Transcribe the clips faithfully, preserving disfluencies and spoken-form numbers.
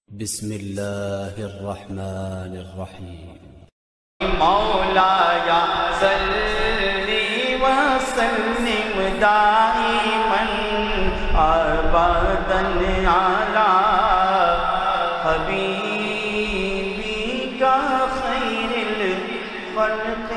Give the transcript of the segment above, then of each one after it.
بسم اللہ الرحمن الرحیم مولایا صلی وسلم دائما ابدا علی حبیبک خیر الخلق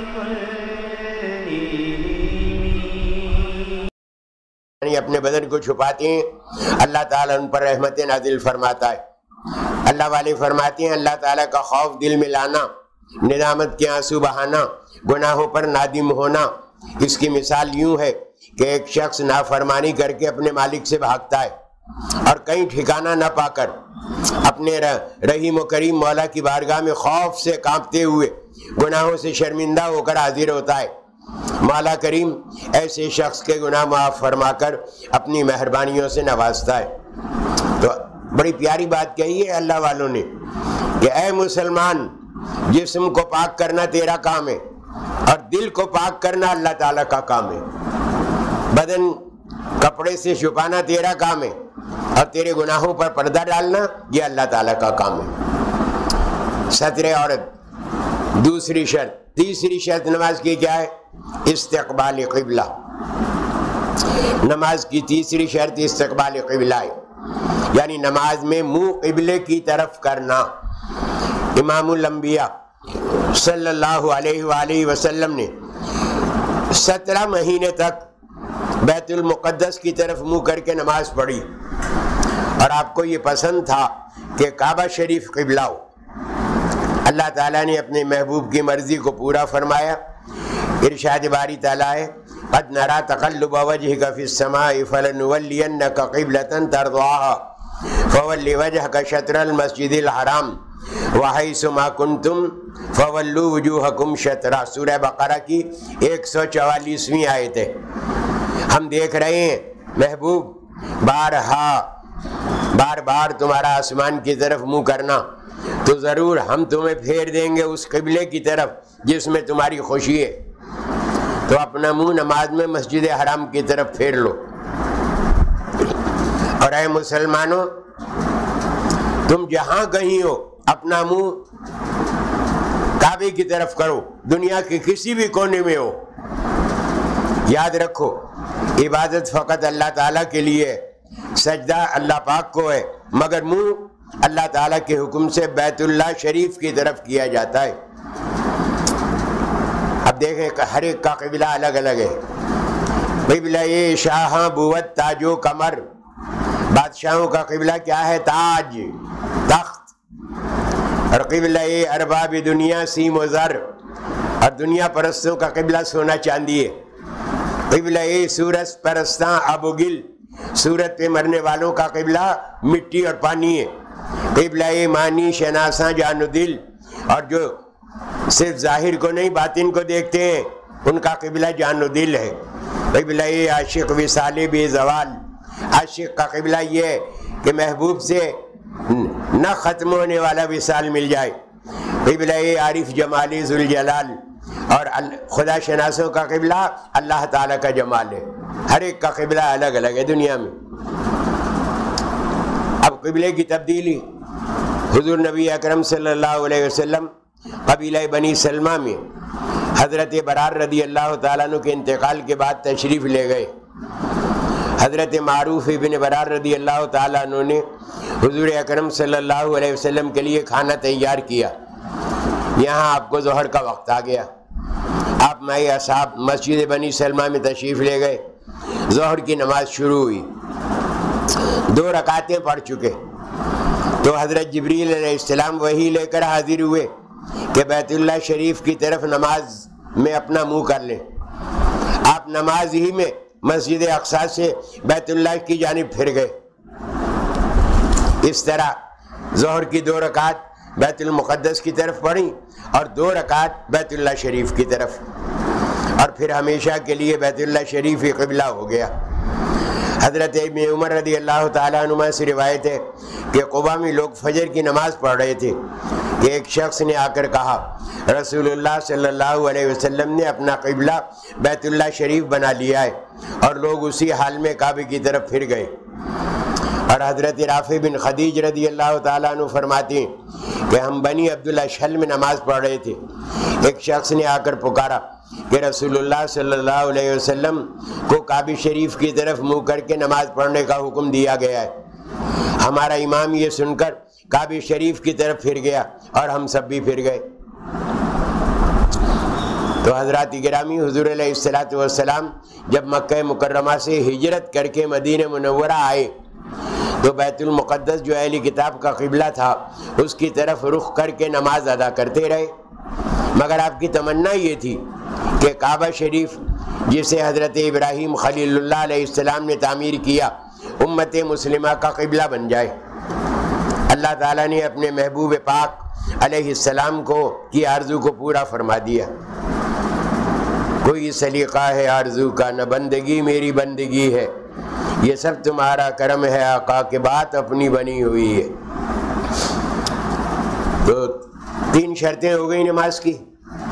کلہم۔ اپنے بدن کو چھپاتے ہیں، اللہ تعالیٰ ان پر رحمت نازل فرماتا ہے۔ اللہ والے فرماتے ہیں اللہ تعالیٰ کا خوف دل میں لانا، ندامت کے آنسو بہانا، گناہوں پر نادم ہونا، اس کی مثال یوں ہے کہ ایک شخص نافرمانی کر کے اپنے مالک سے بھاگتا ہے اور کہیں ٹھکانہ نہ پا کر اپنے رحیم و کریم مولا کی بارگاہ میں خوف سے کانپتے ہوئے گناہوں سے شرمندہ ہو کر حاضر ہوتا ہے۔ مولا کریم ایسے شخص کے گناہ معاف فرما کر اپنی مہربانیوں سے نوازتا ہے۔ تو بڑی پیاری بات کہی ہے اللہ والوں نے کہ اے مسلمان، جسم کو پاک کرنا تیرا کام ہے اور دل کو پاک کرنا اللہ تعالیٰ کا کام ہے۔ بدن کپڑے سے چھپانا تیرا کام ہے اور تیرے گناہوں پر پردہ ڈالنا یہ اللہ تعالیٰ کا کام ہے۔ ستر عورت دوسری شرط۔ تیسری شرط نماز کی کیا ہے؟ استقبال قبلہ۔ نماز کی تیسری شرط استقبال قبلہ ہے، یعنی نماز میں منہ قبلے کی طرف کرنا۔ امام الانبیاء صلی اللہ علیہ وآلہ وسلم نے سترہ مہینے تک بیت المقدس کی طرف منہ کر کے نماز پڑھی اور آپ کو یہ پسند تھا کہ کعبہ شریف قبلہ ہو۔ اللہ تعالیٰ نے اپنے محبوب کی مرضی کو پورا فرمایا۔ ارشاد باری تعالیٰ ہے قد نرى تقلب وجهك في السماء فلنولينك قبلة ترضاها فول وجهك شطر المسجد الحرام وحيث ما كنتم فولوا وجوهكم شطرا۔ سورہ بقرہ کی ایک سو چوالیسویں آیت ہے۔ ہم دیکھ رہے ہیں محبوب بارہا بار بار تمہارا آسمان کی طرف منہ کرنا، تو ضرور ہم تمہیں پھیر دیں گے اس قبلے کی طرف جس میں تمہاری خوشی ہے۔ تو اپنا منہ نماز میں مسجد حرام کی طرف پھیر لو۔ اور اے مسلمانوں، تم جہاں کہیں ہو اپنا منہ کعبے کی طرف کرو، دنیا کے کسی بھی کونے میں ہو۔ یاد رکھو عبادت فقط اللہ تعالیٰ کے لیے ہے، سجدہ اللہ پاک کو ہے، مگر منہ اللہ تعالیٰ کے حکم سے بیت اللہ شریف کی طرف کیا جاتا ہے۔ اب دیکھیں کہ ہر ایک کا قبلہ الگ الگ ہے۔ قبلہ شاہاں بوت تاج و کمر، بادشاہوں کا قبلہ کیا ہے؟ تاج، تخت۔ اور قبلہ ارباب دنیا سیم و زر، اور دنیا پرستوں کا قبلہ سونا چاندی ہے۔ قبلہ سورج پرستاں ابو گل، سورت پہ مرنے والوں کا قبلہ مٹی اور پانی ہے۔ قبلہ معنی شناساں جان و دل، اور جو صرف ظاہر کو نہیں باطن کو دیکھتے ہیں ان کا قبلہ جان و دل ہے۔ قبلہ عاشق وصال بے زوال، عاشق کا قبلہ یہ ہے کہ محبوب سے نہ ختم ہونے والا وصال مل جائے۔ قبلہ عارف جمالی ذوالجلال، اور خدا شناسوں کا قبلہ اللہ تعالیٰ کا جمال ہے۔ ہر ایک کا قبلہ الگ الگ ہے دنیا میں۔ اب قبلے کی تبدیلی، حضور نبی اکرم صلی اللہ علیہ وسلم قبیلہ بنی سلمہ میں حضرت برار رضی اللہ تعالیٰ عنہ کے انتقال کے بعد تشریف لے گئے۔ حضرت معروف ابن برار رضی اللہ تعالیٰ عنہ نے حضور اکرم صلی اللہ علیہ وسلم کے لیے کھانا تیار کیا۔ یہاں آپ کو ظہر کا وقت آ گیا، آپ مائے اصحاب مسجد بنی سلمہ میں تشریف لے گئے۔ ظہر کی نماز شروع ہوئی، دو رکعتیں پڑھ چکے تو حضرت جبریل علیہ السلام وحی لے کر حاضر ہوئے کہ بیت اللہ شریف کی طرف نماز میں اپنا منہ کر لیں۔ آپ نماز ہی میں مسجد اقصی سے بیت اللہ کی جانب پھر گئے۔ اس طرح ظہر کی دو رکعت بیت المقدس کی طرف پڑھی اور دو رکعت بیت اللہ شریف کی طرف، اور پھر ہمیشہ کے لیے بیت اللہ شریف ہی قبلہ ہو گیا۔ حضرت ابن عمر رضی اللہ تعالیٰ عنہ سے روایت ہے کہ قباء میں لوگ فجر کی نماز پڑھ رہے تھے کہ ایک شخص نے آ کر کہا رسول اللہ صلی اللہ علیہ وسلم نے اپنا قبلہ بیت اللہ شریف بنا لیا ہے، اور لوگ اسی حال میں کعبے کی طرف پھر گئے۔ اور حضرت رافع بن خدیج رضی اللہ تعالیٰ عنہ فرماتے ہیں کہ ہم بنی عبدالاشہل میں نماز پڑھ رہے تھے، ایک شخص نے آ کر پکارا کہ رسول اللہ صلی اللہ علیہ وسلم کو کعبہ شریف کی طرف منہ کر کے نماز پڑھنے کا حکم دیا گیا ہے۔ ہمارا امام یہ سن کر کعبہ شریف کی طرف پھر گیا اور ہم سب بھی پھر گئے۔ تو حضرات گرامی، حضور علیہ الصلوۃ والسلام جب مکہ مکرمہ سے ہجرت کر کے مدینہ منورہ آئے تو بیت المقدس جو اہل کتاب کا قبلہ تھا اس کی طرف رخ کر کے نماز ادا کرتے رہے، مگر آپ کی تمنا یہ تھی کہ کعبہ شریف جسے حضرت ابراہیم خلیل اللہ علیہ السلام نے تعمیر کیا امت مسلمہ کا قبلہ بن جائے۔ اللہ تعالیٰ نے اپنے محبوب پاک علیہ السلام کو کی آرزو کو پورا فرما دیا۔ کوئی سلیقہ ہے آرزو کا، نہ بندگی میری بندگی ہے، یہ سب تمہارا کرم ہے آقا کہ بات اپنی بنی ہوئی ہے۔ تو تین شرطیں ہو گئی نماز کی۔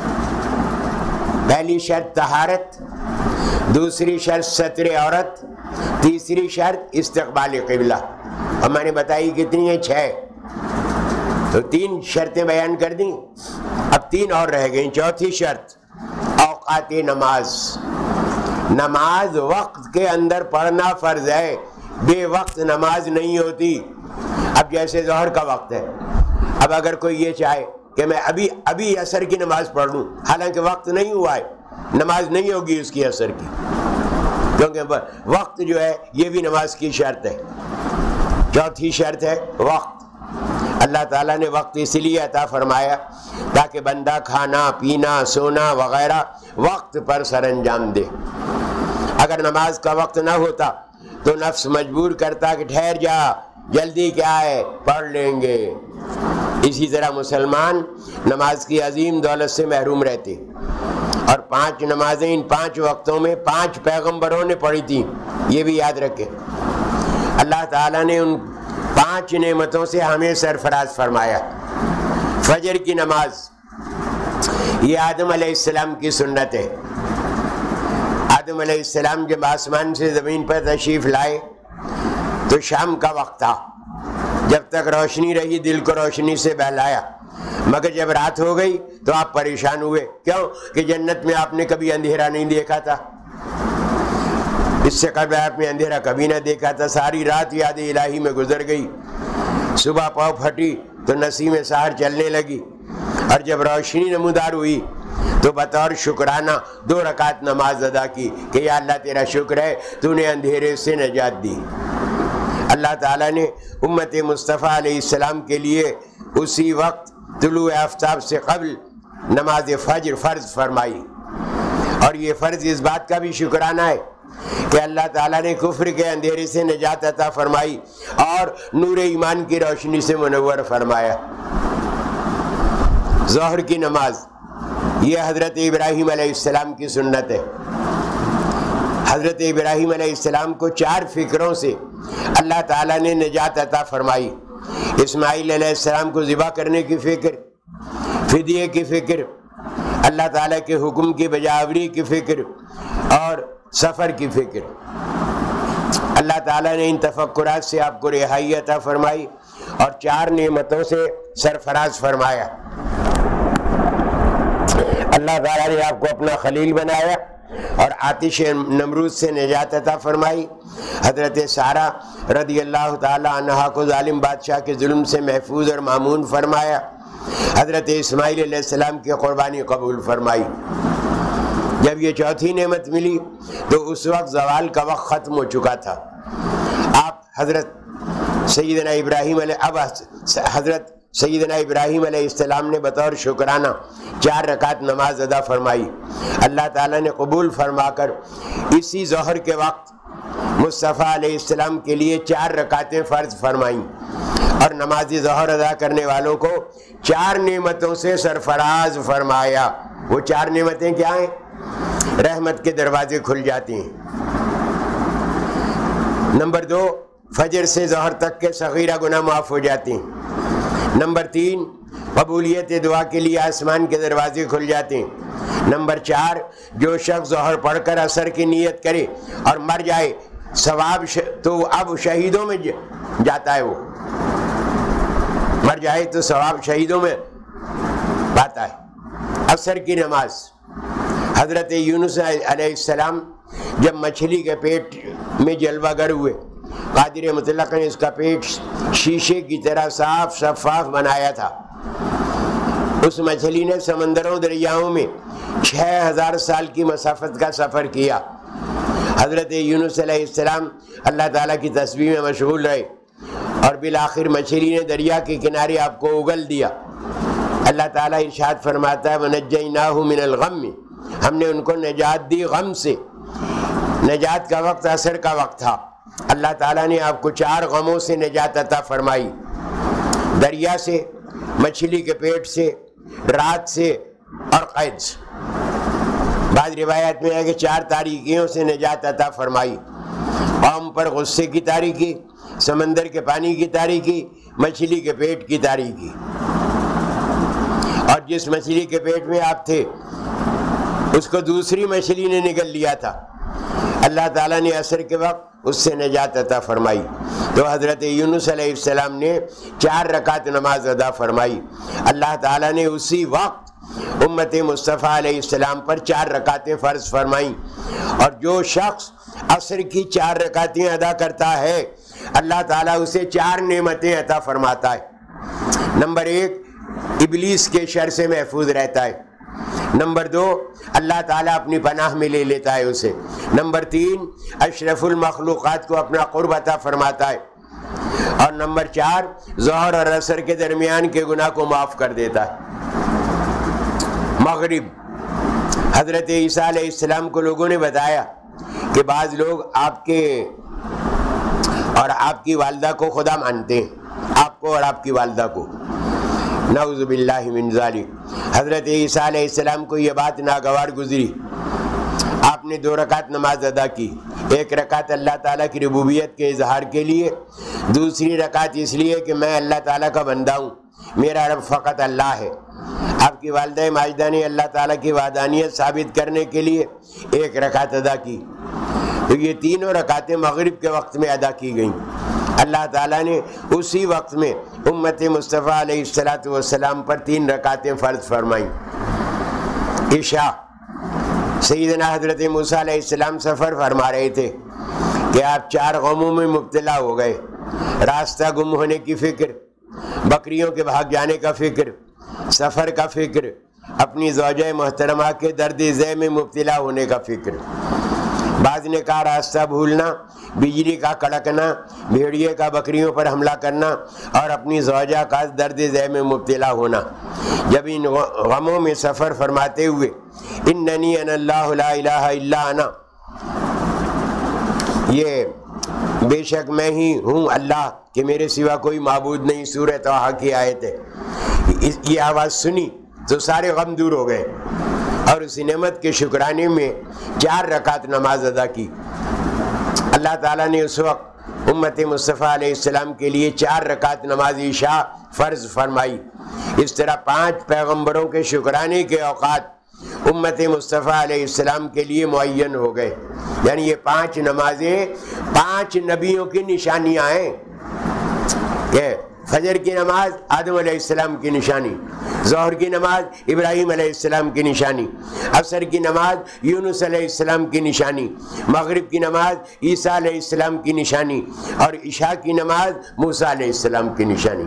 پہلی شرط طہارت، دوسری شرط ستر عورت، تیسری شرط استقبال قبلہ، اور میں نے بتائی کتنی ہیں؟ چھ۔ تو تین شرطیں بیان کر دیں، اب تین اور رہ گئیں۔ چوتھی شرط اوقات نماز، نماز وقت کے اندر پڑھنا فرض ہے، بے وقت نماز نہیں ہوتی۔ اب جیسے ظہر کا وقت ہے، اب اگر کوئی یہ چاہے کہ میں ابھی ابھی عصر کی نماز پڑھ لوں، حالانکہ وقت نہیں ہوا ہے، نماز نہیں ہوگی اس کی عصر کی، کیونکہ وقت جو ہے یہ بھی نماز کی شرط ہے۔ چوتھی شرط ہے وقت۔ اللہ تعالیٰ نے وقت اس لیے عطا فرمایا تاکہ بندہ کھانا پینا سونا وغیرہ وقت پر سر انجام دے۔ اگر نماز کا وقت نہ ہوتا تو نفس مجبور کرتا کہ ٹھہر جا، جلدی کیا ہے، پڑھ لیں گے۔ اسی طرح مسلمان نماز کی عظیم دولت سے محروم رہتے، اور پانچ نمازیں ان پانچ وقتوں میں پانچ پیغمبروں نے پڑھی تھیں، یہ بھی یاد رکھیں۔ اللہ تعالیٰ نے ان پانچ نعمتوں سے ہمیں سرفراز فرمایا۔ فجر کی نماز یہ آدم علیہ السلام کی سنت ہے۔ آدم علیہ السلام جب آسمان سے زمین پر تشریف لائے تو شام کا وقت تھا، جب تک روشنی رہی دل کو روشنی سے بہلایا، مگر جب رات ہو گئی تو آپ پریشان ہوئے۔ کیوں؟ کہ جنت میں آپ نے کبھی اندھیرا نہیں دیکھا تھا، اس سے قبل آپ نے اندھیرا کبھی نہ دیکھا تھا۔ ساری رات یاد الہی میں گزر گئی، صبح پاؤں پھٹی تو نسیم سحر چلنے لگی، اور جب روشنی نمودار ہوئی تو بطور شکرانہ دو رکعت نماز ادا کی کہ یا اللہ تیرا شکر ہے تو نے اندھیرے سے نجات دی۔ اللہ تعالیٰ نے امت مصطفیٰ علیہ السلام کے لیے اسی وقت طلوع آفتاب سے قبل نماز فجر فرض فرمائی، اور یہ فرض اس بات کا بھی شکرانہ ہے کہ اللہ تعالیٰ نے کفر کے اندھیرے سے نجات عطا فرمائی اور نور ایمان کی روشنی سے منور فرمایا۔ ظہر کی نماز یہ حضرت ابراہیم علیہ السلام کی سنت ہے۔ حضرت ابراہیم علیہ السلام کو چار فکروں سے اللہ تعالیٰ نے نجات عطا فرمائی۔ اسماعیل علیہ السلام کو ذبح کرنے کی فکر، فدیے کی فکر، اللہ تعالیٰ کے حکم کی بجاوری کی فکر، اور سفر کی فکر۔ اللہ تعالیٰ نے ان تفکرات سے آپ کو رہائی عطا فرمائی اور چار نعمتوں سے سرفراز فرمایا۔ اللہ تعالیٰ نے آپ کو اپنا خلیل بنایا اور آتش نمرود سے نجات عطا فرمائی۔ حضرت سارہ رضی اللہ تعالیٰ عنہا کو ظالم بادشاہ کے ظلم سے محفوظ اور مامون فرمایا۔ حضرت اسماعیل علیہ السلام کی قربانی قبول فرمائی۔ جب یہ چوتھی نعمت ملی تو اس وقت زوال کا وقت ختم ہو چکا تھا۔ آپ حضرت سیدنا ابراہیم علیہ اب حضرت سیدنا ابراہیم علیہ السلام نے بطور شکرانہ چار رکعت نماز ادا فرمائی۔ اللہ تعالیٰ نے قبول فرما کر اسی ظہر کے وقت مصطفیٰ علیہ السلام کے لیے چار رکعتیں فرض فرمائیں، اور نماز ظہر ادا کرنے والوں کو چار نعمتوں سے سرفراز فرمایا۔ وہ چار نعمتیں کیا ہیں؟ رحمت کے دروازے کھل جاتے ہیں۔ نمبر دو، فجر سے ظہر تک کے صغیرہ گناہ معاف ہو جاتے ہیں۔ نمبر تین، قبولیت دعا کے لیے آسمان کے دروازے کھل جاتے ہیں۔ نمبر چار، جو شخص ظہر پڑھ کر عصر کی نیت کرے اور مر جائے ثواب ش... تو اب شہیدوں میں جاتا ہے، وہ مر جائے تو ثواب شہیدوں میں پاتا ہے۔ عصر کی نماز، حضرت یونس علیہ السلام جب مچھلی کے پیٹ میں جلوہ گر ہوئے، قادر مطلق نے اس کا پیٹ شیشے کی طرح صاف شفاف بنایا تھا۔ اس مچھلی نے سمندروں دریاؤں میں چھ ہزار سال کی مسافت کا سفر کیا۔ حضرت یونس علیہ السلام اللہ تعالیٰ کی تسبیح میں مشغول رہے اور بالآخر مچھلی نے دریا کے کنارے آپ کو اگل دیا۔ اللہ تعالیٰ ارشاد فرماتا ہے وَنَجَّيْنَاهُ مِنَ الْغَمِّ، ہم نے ان کو نجات دی غم سے۔ نجات کا وقت عصر کا وقت تھا۔ اللہ تعالیٰ نے آپ کو چار غموں سے نجات عطا فرمائی، دریا سے، مچھلی کے پیٹ سے، رات سے اور قید سے۔ بعض روایت میں ہے کہ چار تاریکیوں سے نجات عطا فرمائی، قوم پر غصے کی تاریکی، سمندر کے پانی کی تاریکی، مچھلی کے پیٹ کی تاریکی۔ اور جس مچھلی کے پیٹ میں آپ تھے اس کو دوسری مچھلی نے نگل لیا تھا، اللہ تعالیٰ نے عصر کے وقت اس سے نجات عطا فرمائی۔ تو حضرت یونس علیہ السلام نے چار رکعت نماز ادا فرمائی۔ اللہ تعالیٰ نے اسی وقت امت مصطفیٰ علیہ السلام پر چار رکعتیں فرض فرمائیں، اور جو شخص عصر کی چار رکعتیں ادا کرتا ہے اللہ تعالیٰ اسے چار نعمتیں عطا فرماتا ہے۔ نمبر ایک، ابلیس کے شر سے محفوظ رہتا ہے۔ نمبر دو، اللہ تعالیٰ اپنی پناہ میں لے لیتا ہے اسے۔ نمبر تین، اشرف المخلوقات کو اپنا قرب عطا فرماتا ہے۔ اور نمبر چار، ظہر اور عصر کے درمیان کے گناہ کو معاف کر دیتا ہے۔ مغرب، حضرت عیسیٰ علیہ السلام کو لوگوں نے بتایا کہ بعض لوگ آپ کے اور آپ کی والدہ کو خدا مانتے ہیں، آپ کو اور آپ کی والدہ کو، نعوذ باللہ من ذالک۔ حضرت عیسیٰ علیہ السلام کو یہ بات ناگوار گزری، آپ نے دو رکعت نماز ادا کی، ایک رکعت اللہ تعالیٰ کی ربوبیت کے اظہار کے لیے، دوسری رکعت اس لیے کہ میں اللہ تعالیٰ کا بندہ ہوں، میرا رب فقط اللہ ہے۔ آپ کی والدہ ماجدہ نے اللہ تعالیٰ کی وحدانیت ثابت کرنے کے لیے ایک رکعت ادا کی۔ تو یہ تینوں رکعتیں مغرب کے وقت میں ادا کی گئیں۔ اللہ تعالیٰ نے اسی وقت میں امت مصطفیٰ علیہ الصلاۃ والسلام پر تین رکعتیں فرض فرمائیں۔ عشاء، سیدنا حضرت موسیٰ علیہ السلام سفر فرما رہے تھے کہ آپ چار غموں میں مبتلا ہو گئے، راستہ گم ہونے کی فکر، بکریوں کے بھاگ جانے کا فکر، سفر کا فکر، اپنی زوجہ محترمہ کے درد ذہ میں مبتلا ہونے کا فکر۔ بعض نے کہا راستہ بھولنا، بجلی کا کڑکنا، بھیڑیے کا بکریوں پر حملہ کرنا اور اپنی زوجہ کا درد ذہ میں مبتلا ہونا۔ جب ان غموں میں سفر فرماتے ہوئے اننی انا اللہ لا الہ الا انا، یہ بے شک میں ہی ہوں اللہ کہ میرے سوا کوئی معبود نہیں، سورہ طٰہٰ کی آیت ہے، یہ آواز سنی تو سارے غم دور ہو گئے، اور اس نعمت کے شکرانے میں چار رکعت نماز ادا کی۔ اللہ تعالیٰ نے اس وقت امت مصطفیٰ علیہ السلام کے لیے چار رکعت نماز عشاء فرض فرمائی۔ اس طرح پانچ پیغمبروں کے شکرانے کے اوقات امت مصطفیٰ علیہ السلام کے لیے معین ہو گئے، یعنی یہ پانچ نمازیں پانچ نبیوں کی نشانیاں ہیں کہ فجر کی نماز آدم علیہ السلام کی نشانی، ظہر کی نماز ابراہیم علیہ السلام کی نشانی، عصر کی نماز یونس علیہ السلام کی نشانی، مغرب کی نماز عیسیٰ علیہ السلام کی نشانی، اور عشاء کی نماز موسیٰ علیہ السلام کی نشانی۔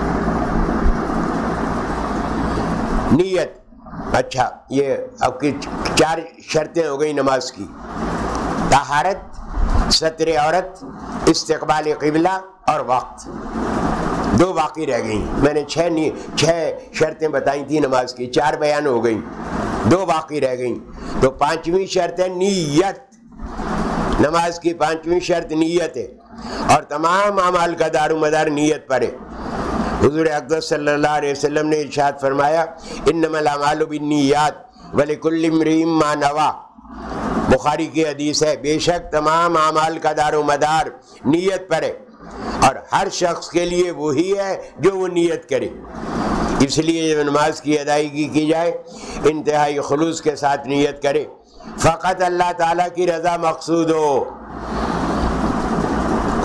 نیت، اچھا یہ اب کی چار شرطیں ہو گئی نماز کی، طہارت، ستر عورت، استقبال قبلہ اور وقت، دو باقی رہ گئیں۔ میں نے چھ نی... چھ شرطیں بتائی تھیں نماز کی، چار بیان ہو گئیں، دو باقی رہ گئیں۔ تو پانچویں شرط ہے نیت، نماز کی پانچویں شرط نیت ہے، اور تمام اعمال کا دار و مدار نیت پر ہے۔ حضور اقدس صلی اللہ علیہ وسلم نے ارشاد فرمایا انما الاعمال بالنیات ولکل امرئ ما نویٰ، بخاری کی حدیث ہے، بے شک تمام اعمال کا دار و مدار نیت پر ہے، اور ہر شخص کے لیے وہی ہے جو وہ نیت کرے۔ اس لیے جب نماز کی ادائیگی کی جائے انتہائی خلوص کے ساتھ نیت کرے، فقط اللہ تعالیٰ کی رضا مقصود ہو،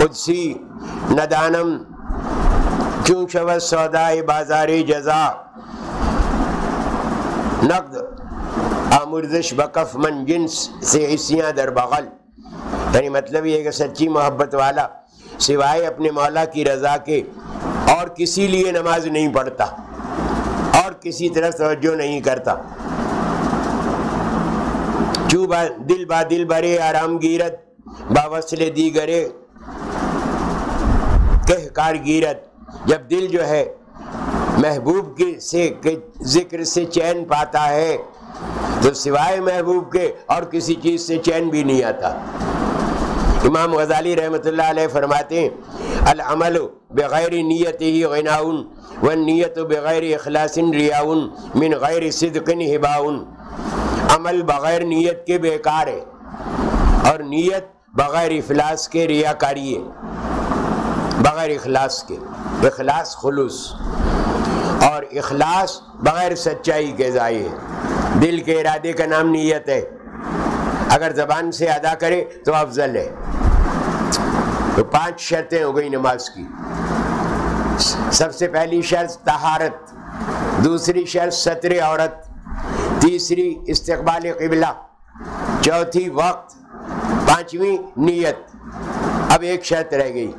قدسی ندانم چون شود سودائے بازار جزا نقد آمرزش بکف من جنس سے عصیاں در بغل. یعنی مطلب یہ کہ سچی محبت والا سوائے اپنے مولا کی رضا کے اور کسی لیے نماز نہیں پڑھتا اور کسی طرف توجہ نہیں کرتا. چو با دل با دل برے آرام گیرت با وصل دیگرے کہہ کار گیرت. جب دل جو ہے محبوب کے سے کے ذکر سے چین پاتا ہے تو سوائے محبوب کے اور کسی چیز سے چین بھی نہیں آتا. امام غزالی رحمۃ اللہ علیہ فرماتے ہیں العمل بغیر نیتہ غناؤن والنیت بغیر اخلاص ریاؤن من غیر صدق ہباؤن. عمل بغیر نیت کے بیکار ہے اور نیت بغیر اخلاص کے ریاکاری ہے. بغیر اخلاص کے، اخلاص خلوص، اور اخلاص بغیر سچائی کے ضائع ہے. دل کے ارادے کا نام نیت ہے، اگر زبان سے ادا کرے تو افضل ہے. تو پانچ شرطیں ہو گئی نماز کی. سب سے پہلی شرط طہارت، دوسری شرط ستر عورت، تیسری استقبال قبلہ، چوتھی وقت، پانچویں نیت. اب ایک شرط رہ گئی،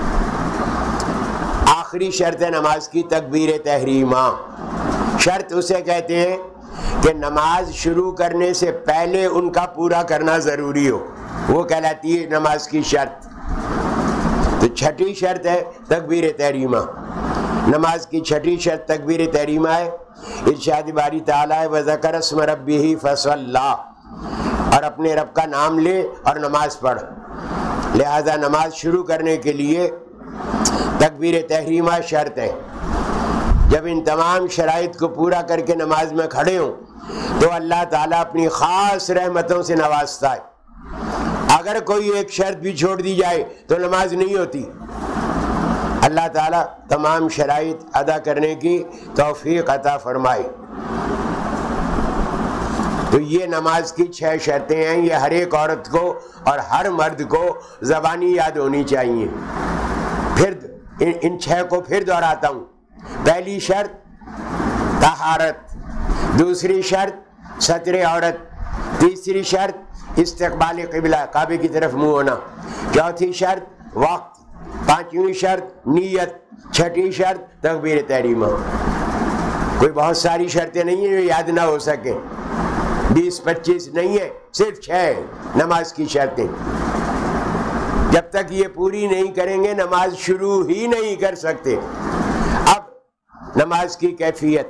آخری شرط ہے نماز کی تکبیر تحریمہ. شرط اسے کہتے ہیں کہ نماز شروع کرنے سے پہلے ان کا پورا کرنا ضروری ہو، وہ کہلاتی ہے نماز کی شرط. تو چھٹی شرط ہے تکبیر تحریمہ. نماز کی چھٹی شرط تکبیر تحریمہ ہے. ارشاد باری تعالیٰ ہے وَذَكَرَ اسْمَ رَبِّهِ فَصَلَّى، اور اپنے رب کا نام لے اور نماز پڑھ. لہذا نماز شروع کرنے کے لیے تکبیر تحریمہ شرط ہے. جب ان تمام شرائط کو پورا کر کے نماز میں کھڑے ہوں تو اللہ تعالیٰ اپنی خاص رحمتوں سے نوازتا ہے. اگر کوئی ایک شرط بھی چھوڑ دی جائے تو نماز نہیں ہوتی. اللہ تعالیٰ تمام شرائط ادا کرنے کی توفیق عطا فرمائے. تو یہ نماز کی چھ شرطیں ہیں، یہ ہر ایک عورت کو اور ہر مرد کو زبانی یاد ہونی چاہیے. پھر ان چھ کو پھر دہراتا ہوں. پہلی شرط طہارت، دوسری شرط ستر عورت، تیسری شرط استقبال قبلہ کعبے کی طرف منہ ہونا، چوتھی شرط وقت، پانچویں شرط نیت، چھٹی شرط تکبیر تحریمہ. کوئی بہت ساری شرطیں نہیں ہیں جو یاد نہ ہو سکے، بیس پچیس نہیں ہے، صرف چھ نماز کی شرطیں. جب تک یہ پوری نہیں کریں گے نماز شروع ہی نہیں کر سکتے. اب نماز کی کیفیت،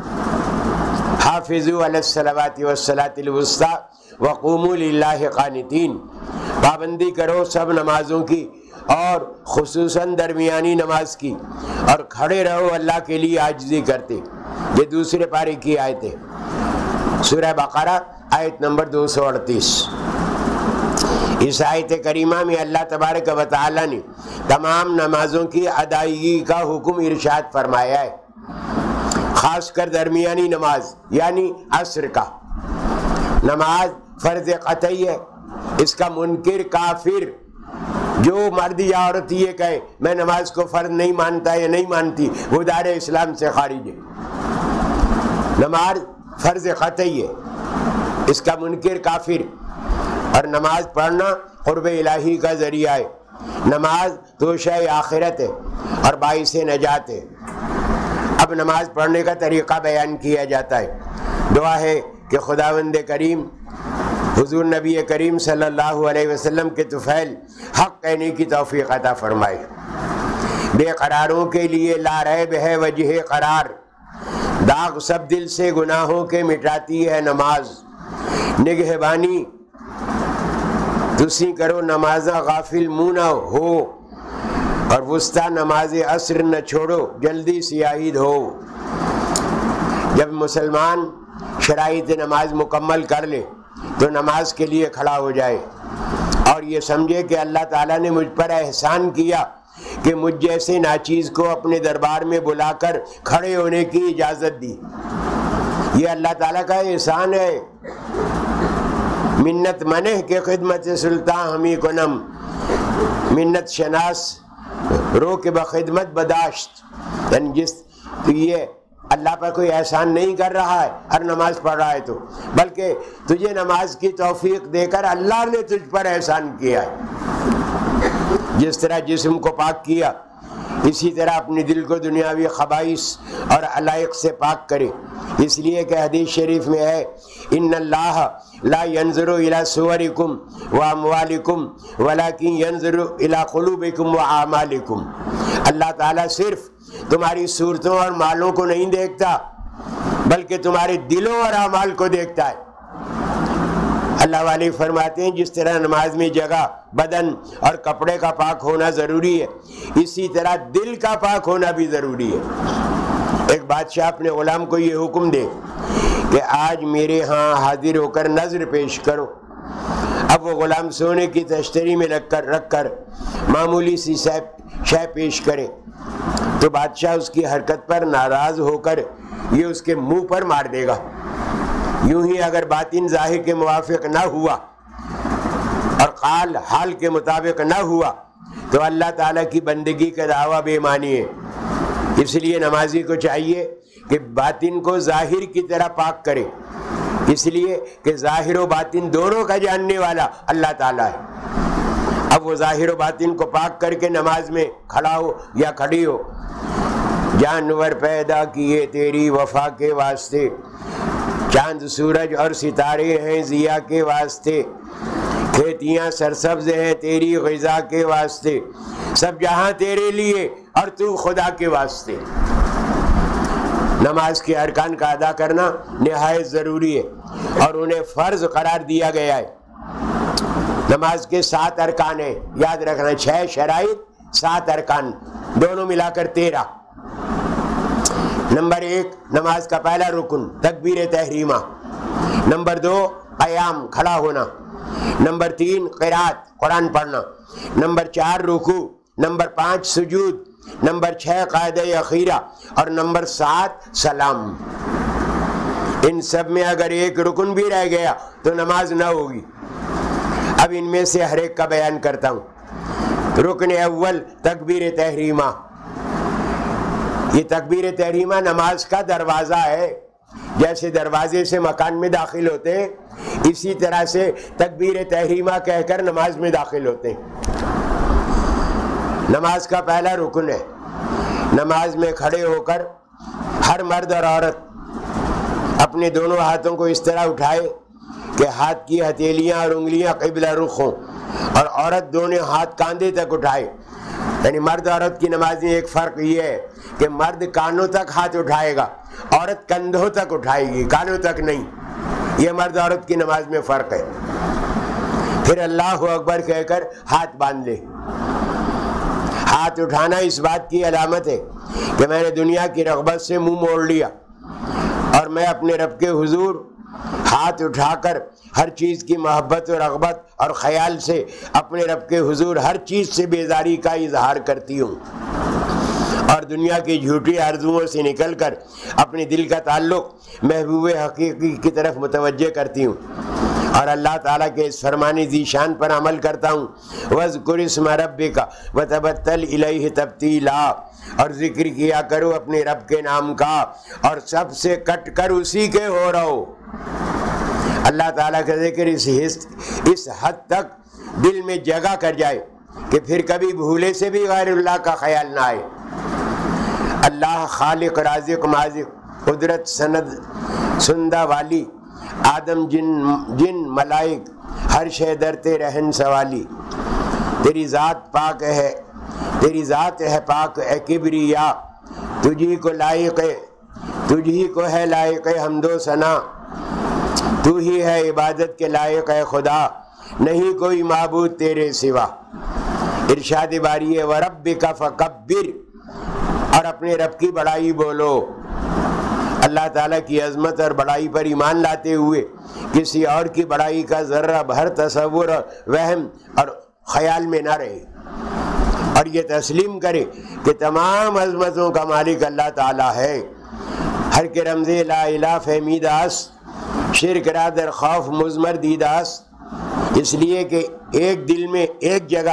حافظوا علی الصلوات والصلاۃ الوسطیٰ وقوموا للہ قانتین. پابندی کرو سب نمازوں کی اور خصوصاً درمیانی نماز کی، اور کھڑے رہو اللہ کے لیے عاجزی کرتے. یہ دوسرے پارے کی آیتیں، سورہ بقرہ آیت نمبر دو سو اڑتیس. اس آیت کریمہ میں اللہ تبارک و تعالیٰ نے تمام نمازوں کی ادائیگی کا حکم ارشاد فرمایا ہے، خاص کر درمیانی نماز یعنی عصر کا. نماز فرض قطعی ہے. اس کا منکر کافر جو مرد یا عورت یہ کہے میں نماز کو فرض نہیں مانتا یا نہیں مانتی، وہ دائرہ اسلام سے خارج ہے. نماز فرض قطعی ہے، اس کا منکر کافر. اور نماز پڑھنا قرب الہی کا ذریعہ ہے. نماز توشہ آخرت ہے اور باعث نجات ہے. اب نماز پڑھنے کا طریقہ بیان کیا جاتا ہے. دعا ہے کہ خداوند کریم حضور نبی کریم صلی اللہ علیہ وسلم کے طفیل حق کہنے کی توفیق عطا فرمائے. بے قراروں کے لیے لا ریب ہے وجہ قرار، داغ سب دل سے گناہوں کے مٹاتی ہے نماز. نگہبانی تسی کرو نمازہ غافل منہ نہ ہو، اور وسطی نماز عصر نہ چھوڑو جلدی سیاہی ہو. جب مسلمان شرائط نماز مکمل کر لے تو نماز کے لیے کھڑا ہو جائے اور یہ سمجھے کہ اللہ تعالیٰ نے مجھ پر احسان کیا کہ مجھ جیسے ناچیز کو اپنے دربار میں بلا کر کھڑے ہونے کی اجازت دی. یہ اللہ تعالیٰ کا احسان ہے. منت منہ کے خدمت سلطان ہمیں کنم، منت شناس، رو کے بخدمت بداشت، یعنی جس تو یہ اللہ پر کوئی احسان نہیں کر رہا ہے ہر نماز پڑھ رہا ہے تو، بلکہ تجھے نماز کی توفیق دے کر اللہ نے تجھ پر احسان کیا ہے۔ جس طرح جسم کو پاک کیا، اسی طرح اپنے دل کو دنیاوی خبائث اور علائق سے پاک کرے۔ اس لیے کہ حدیث شریف میں ہے ان اللہ لا ينظر الى صورکم واموالکم ولکن ينظر الى قلوبکم واعمالکم۔ اللہ تعالیٰ صرف تمہاری صورتوں اور مالوں کو نہیں دیکھتا بلکہ تمہارے دلوں اور اعمال کو دیکھتا ہے۔ اللہ والے فرماتے ہیں جس طرح نماز میں جگہ، بدن اور کپڑے کا پاک ہونا ضروری ہے، اسی طرح دل کا پاک ہونا بھی ضروری ہے۔ ایک بادشاہ اپنے غلام کو یہ حکم دے کہ آج میرے ہاں حاضر ہو کر نظر پیش کرو۔ اب وہ غلام سونے کی تشتری میں رکھ کر رکھ کر معمولی سی شے پیش کرے تو بادشاہ اس کی حرکت پر ناراض ہو کر یہ اس کے منہ پر مار دے گا۔ یوں ہی اگر باطن ظاہر کے موافق نہ ہوا اور قال حال کے مطابق نہ ہوا تو اللہ تعالیٰ کی بندگی کا دعویٰ بے معنی ہے۔ اس لیے نمازی کو چاہیے کہ باطن کو ظاہر کی طرح پاک کرے، اس لیے کہ ظاہر و باطن دونوں کا جاننے والا اللہ تعالیٰ ہے۔ اب وہ ظاہر و باطن کو پاک کر کے نماز میں کھڑا ہو یا کھڑی ہو۔ جانور پیدا کیے تیری وفا کے واسطے، چاند سورج اور ستارے ہیں ضیاء کے واسطے، کھیتیاں سرسبز ہیں تیری غذا کے واسطے، سب جہاں تیرے لیے اور تو خدا کے واسطے۔ نماز کے ارکان کا ادا کرنا نہایت ضروری ہے اور انہیں فرض قرار دیا گیا ہے۔ نماز کے سات ارکان ہیں، یاد رکھنا، چھ شرائط سات ارکان، دونوں ملا کر تیرہ۔ نمبر ایک، نماز کا پہلا رکن تکبیر تحریمہ۔ نمبر دو، قیام کھڑا ہونا۔ نمبر تین، قرات قرآن پڑھنا۔ نمبر چار، رکوع۔ نمبر پانچ، سجود۔ نمبر چھ، قاعدہ اخیرہ، اور نمبر سات، سلام۔ ان سب میں اگر ایک رکن بھی رہ گیا تو نماز نہ ہوگی۔ اب ان میں سے ہر ایک کا بیان کرتا ہوں۔ رکن اول، تکبیر تحریمہ۔ یہ تکبیر تحریمہ نماز کا دروازہ ہے۔ جیسے دروازے سے مکان میں داخل ہوتے ہیں، اسی طرح سے تکبیر تحریمہ کہہ کر نماز میں داخل ہوتے ہیں۔ نماز کا پہلا رکن ہے، نماز میں کھڑے ہو کر ہر مرد اور عورت اپنے دونوں ہاتھوں کو اس طرح اٹھائے کہ ہاتھ کی ہتھیلیاں اور انگلیاں قبلہ رخ ہوں، اور عورت دونوں ہاتھ کاندھے تک اٹھائے۔ یعنی مرد عورت کی نماز میں ایک فرق یہ ہے کہ مرد کانوں تک ہاتھ اٹھائے گا، عورت کندھوں تک اٹھائے گی، کانوں تک نہیں۔ یہ مرد عورت کی نماز میں فرق ہے۔ پھر اللہ اکبر کہہ کر ہاتھ باندھ لے۔ ہاتھ اٹھانا اس بات کی علامت ہے کہ میں نے دنیا کی رغبت سے منہ موڑ لیا اور میں اپنے رب کے حضور ہاتھ اٹھا کر ہر چیز کی محبت و رغبت اور خیال سے اپنے رب کے حضور ہر چیز سے بیزاری کا اظہار کرتی ہوں، اور دنیا کی جھوٹی آرزوؤں سے نکل کر اپنے دل کا تعلق محبوب حقیقی کی طرف متوجہ کرتی ہوں، اور اللہ تعالیٰ کے اس فرمان ذیشان پر عمل کرتا ہوں۔ وَاذْكُرِ اسْمَ رَبِّكَ وَتَبَتَّلْ إِلَيْهِ تَبْتِيلًا، اور ذکر کیا کرو اپنے رب کے نام کا اور سب سے کٹ کر اسی کے ہو رہو۔ اللہ تعالیٰ کا ذکر اس اس حد تک دل میں جگہ کر جائے کہ پھر کبھی بھولے سے بھی غیر اللہ کا خیال نہ آئے۔ اللہ خالق رازق مازق، قدرت سند سندہ والی، آدم جن جن ملائک، ہر شے درتے رہن سوالی۔ تیری ذات پاک ہے، تیری ذات ہے پاک اے کبریا، تجھی کو لائق تجھی کو ہے لائق حمد و ثنا، تو ہی ہے عبادت کے لائق ہے خدا، نہیں کوئی معبود تیرے سوا۔ ارشاد باری ہے وَرَبِّكَ فَكَبِّرْ، اور اپنے رب کی بڑائی بولو۔ اللہ تعالیٰ کی عظمت اور بڑائی پر ایمان لاتے ہوئے کسی اور کی بڑائی کا ذرہ بھر تصور اور وہم اور خیال میں نہ رہے، اور یہ تسلیم کرے کہ تمام عظمتوں کا مالک اللہ تعالیٰ ہے۔ ہر کے رمز لا الہ فہمیداس، شرک را در خوف مزمر دیداس، اس لیے کہ ایک دل میں ایک جگہ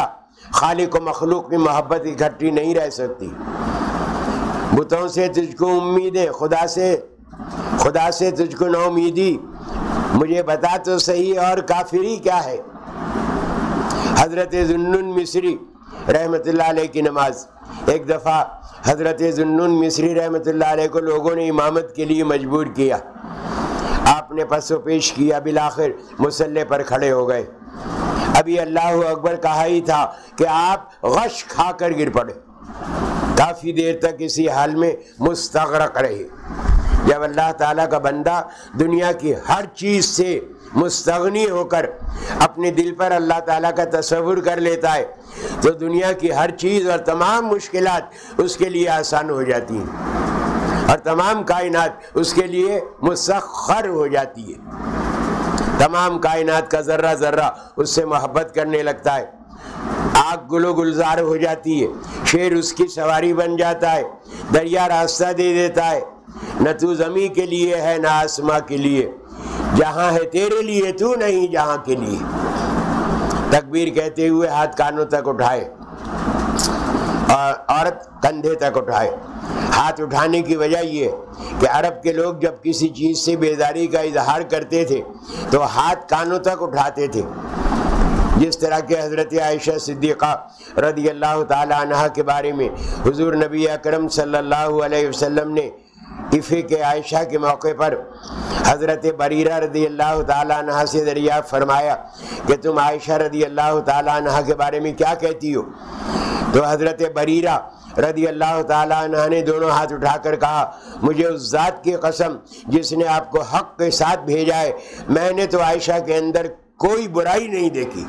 خالق و مخلوق کی محبت اکٹھی نہیں رہ سکتی۔ بتوں سے تجھ کو امید ہے، خدا سے خدا سے تجھ کو نا امیدی، مجھے بتا تو صحیح اور کافری کیا ہے۔ حضرت ذوالنون مصری رحمۃ اللہ علیہ کی نماز، ایک دفعہ حضرت ذوالنون مصری رحمۃ اللہ علیہ کو لوگوں نے امامت کے لیے مجبور کیا، آپ نے پس و پیش کیا، بالآخر مصلی پر کھڑے ہو گئے۔ ابھی اللہ اکبر کہا ہی تھا کہ آپ غش کھا کر گر پڑے، کافی دیر تک اسی حال میں مستغرق رہے۔ جب اللہ تعالیٰ کا بندہ دنیا کی ہر چیز سے مستغنی ہو کر اپنے دل پر اللہ تعالیٰ کا تصور کر لیتا ہے تو دنیا کی ہر چیز اور تمام مشکلات اس کے لیے آسان ہو جاتی ہیں، اور تمام کائنات اس کے لیے مسخر ہو جاتی ہے۔ تمام کائنات کا ذرہ ذرہ اس سے محبت کرنے لگتا ہے، آگ گل و گلزار ہو جاتی ہے، شیر اس کی سواری بن جاتا ہے، دریا راستہ دے دیتا ہے۔ نہ تو زمین کے لیے ہے نہ آسماں کے لیے، جہاں ہے تیرے لیے تو نہیں جہاں کے لیے۔ تکبیر کہتے ہوئے ہاتھ کانوں تک اٹھائے اور عورت کندھے تک اٹھائے۔ ہاتھ اٹھانے کی وجہ یہ کہ عرب کے لوگ جب کسی چیز سے بیداری کا اظہار کرتے تھے تو ہاتھ کانوں تک اٹھاتے تھے، جس طرح کہ حضرت عائشہ صدیقہ رضی اللہ تعالی عنہا کے بارے میں حضور نبی اکرم صلی اللہ علیہ وسلم نے عفے کے عائشہ کے موقع پر حضرت بریرہ رضی اللہ تعالیٰ عنہ سے دریافت فرمایا کہ تم عائشہ رضی اللہ تعالیٰ عنہ کے بارے میں کیا کہتی ہو؟ تو حضرت بریرہ رضی اللہ تعالیٰ عنہ نے دونوں ہاتھ اٹھا کر کہا، مجھے اس ذات کی قسم جس نے آپ کو حق کے ساتھ بھیجا ہے، میں نے تو عائشہ کے اندر کوئی برائی نہیں دیکھی،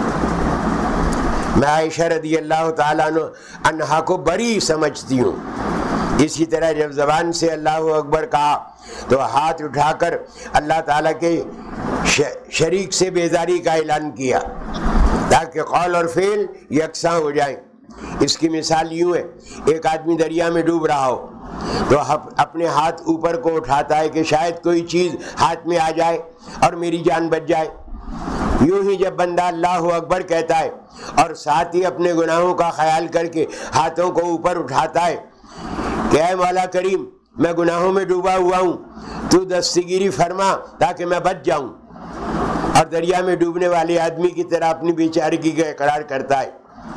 میں عائشہ رضی اللہ تعالیٰ عنہ کو بری سمجھتی ہوں۔ اسی طرح جب زبان سے اللہ اکبر کہا تو ہاتھ اٹھا کر اللہ تعالیٰ کے شریک سے بیزاری کا اعلان کیا تاکہ قول اور فعل یکساں ہو جائیں۔ اس کی مثال یوں ہے، ایک آدمی دریا میں ڈوب رہا ہو تو اپنے ہاتھ اوپر کو اٹھاتا ہے کہ شاید کوئی چیز ہاتھ میں آ جائے اور میری جان بچ جائے۔ یوں ہی جب بندہ اللہ اکبر کہتا ہے اور ساتھ ہی اپنے گناہوں کا خیال کر کے ہاتھوں کو اوپر اٹھاتا ہے کہ اے مولا کریم، میں گناہوں میں ڈوبا ہوا ہوں، تو دستگیری فرما تاکہ میں بچ جاؤں، اور دریا میں ڈوبنے والے آدمی کی طرح اپنی بیچارگی کا اقرار کرتا ہے۔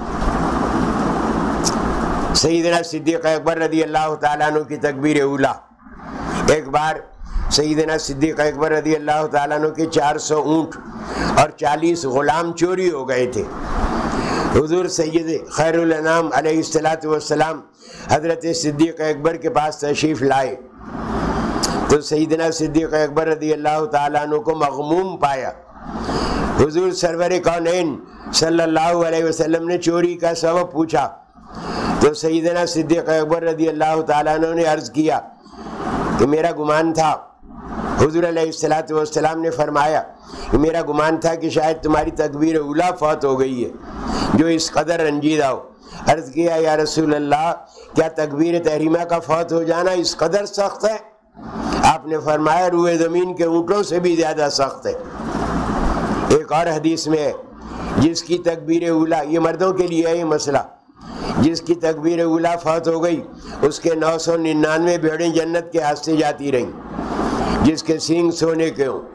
سیدنا صدیق اکبر رضی اللہ تعالیٰ عنہ کی تکبیر اولیٰ، ایک بار سیدنا صدیق اکبر رضی اللہ تعالیٰ عنہ کے چار سو اونٹ اور چالیس غلام چوری ہو گئے تھے۔ حضور سید خیر الانام علیہ الصلاۃ والسلام حضرت صدیق اکبر کے پاس تشریف لائے تو سیدنا صدیق اکبر رضی اللہ تعالیٰ عنہ کو مغموم پایا۔ حضور سرور کونین صلی اللہ علیہ وسلم نے چوری کا سبب پوچھا تو سیدنا صدیق اکبر رضی اللہ تعالیٰ عنہ نے عرض کیا کہ میرا گمان تھا، حضور علیہ الصلاۃ والسلام نے فرمایا کہ میرا گمان تھا کہ شاید تمہاری تکبیر اولیٰ فوت ہو گئی ہے جو اس قدر رنجیدہ ہو۔ عرض کیا یا رسول اللہ، کیا تکبیر تحریمہ کا فوت ہو جانا اس قدر سخت ہے؟ آپ نے فرمایا روئے زمین کے اونٹوں سے بھی زیادہ سخت ہے۔ ایک اور حدیث میں ہے جس کی تکبیر اولیٰ، یہ مردوں کے لیے ہے یہ مسئلہ، جس کی تکبیر اولیٰ فوت ہو گئی اس کے نو سو ننانوے بھیڑیں جنت کے ہاستے جاتی رہیں جس کے سینگ سونے کے ہوں۔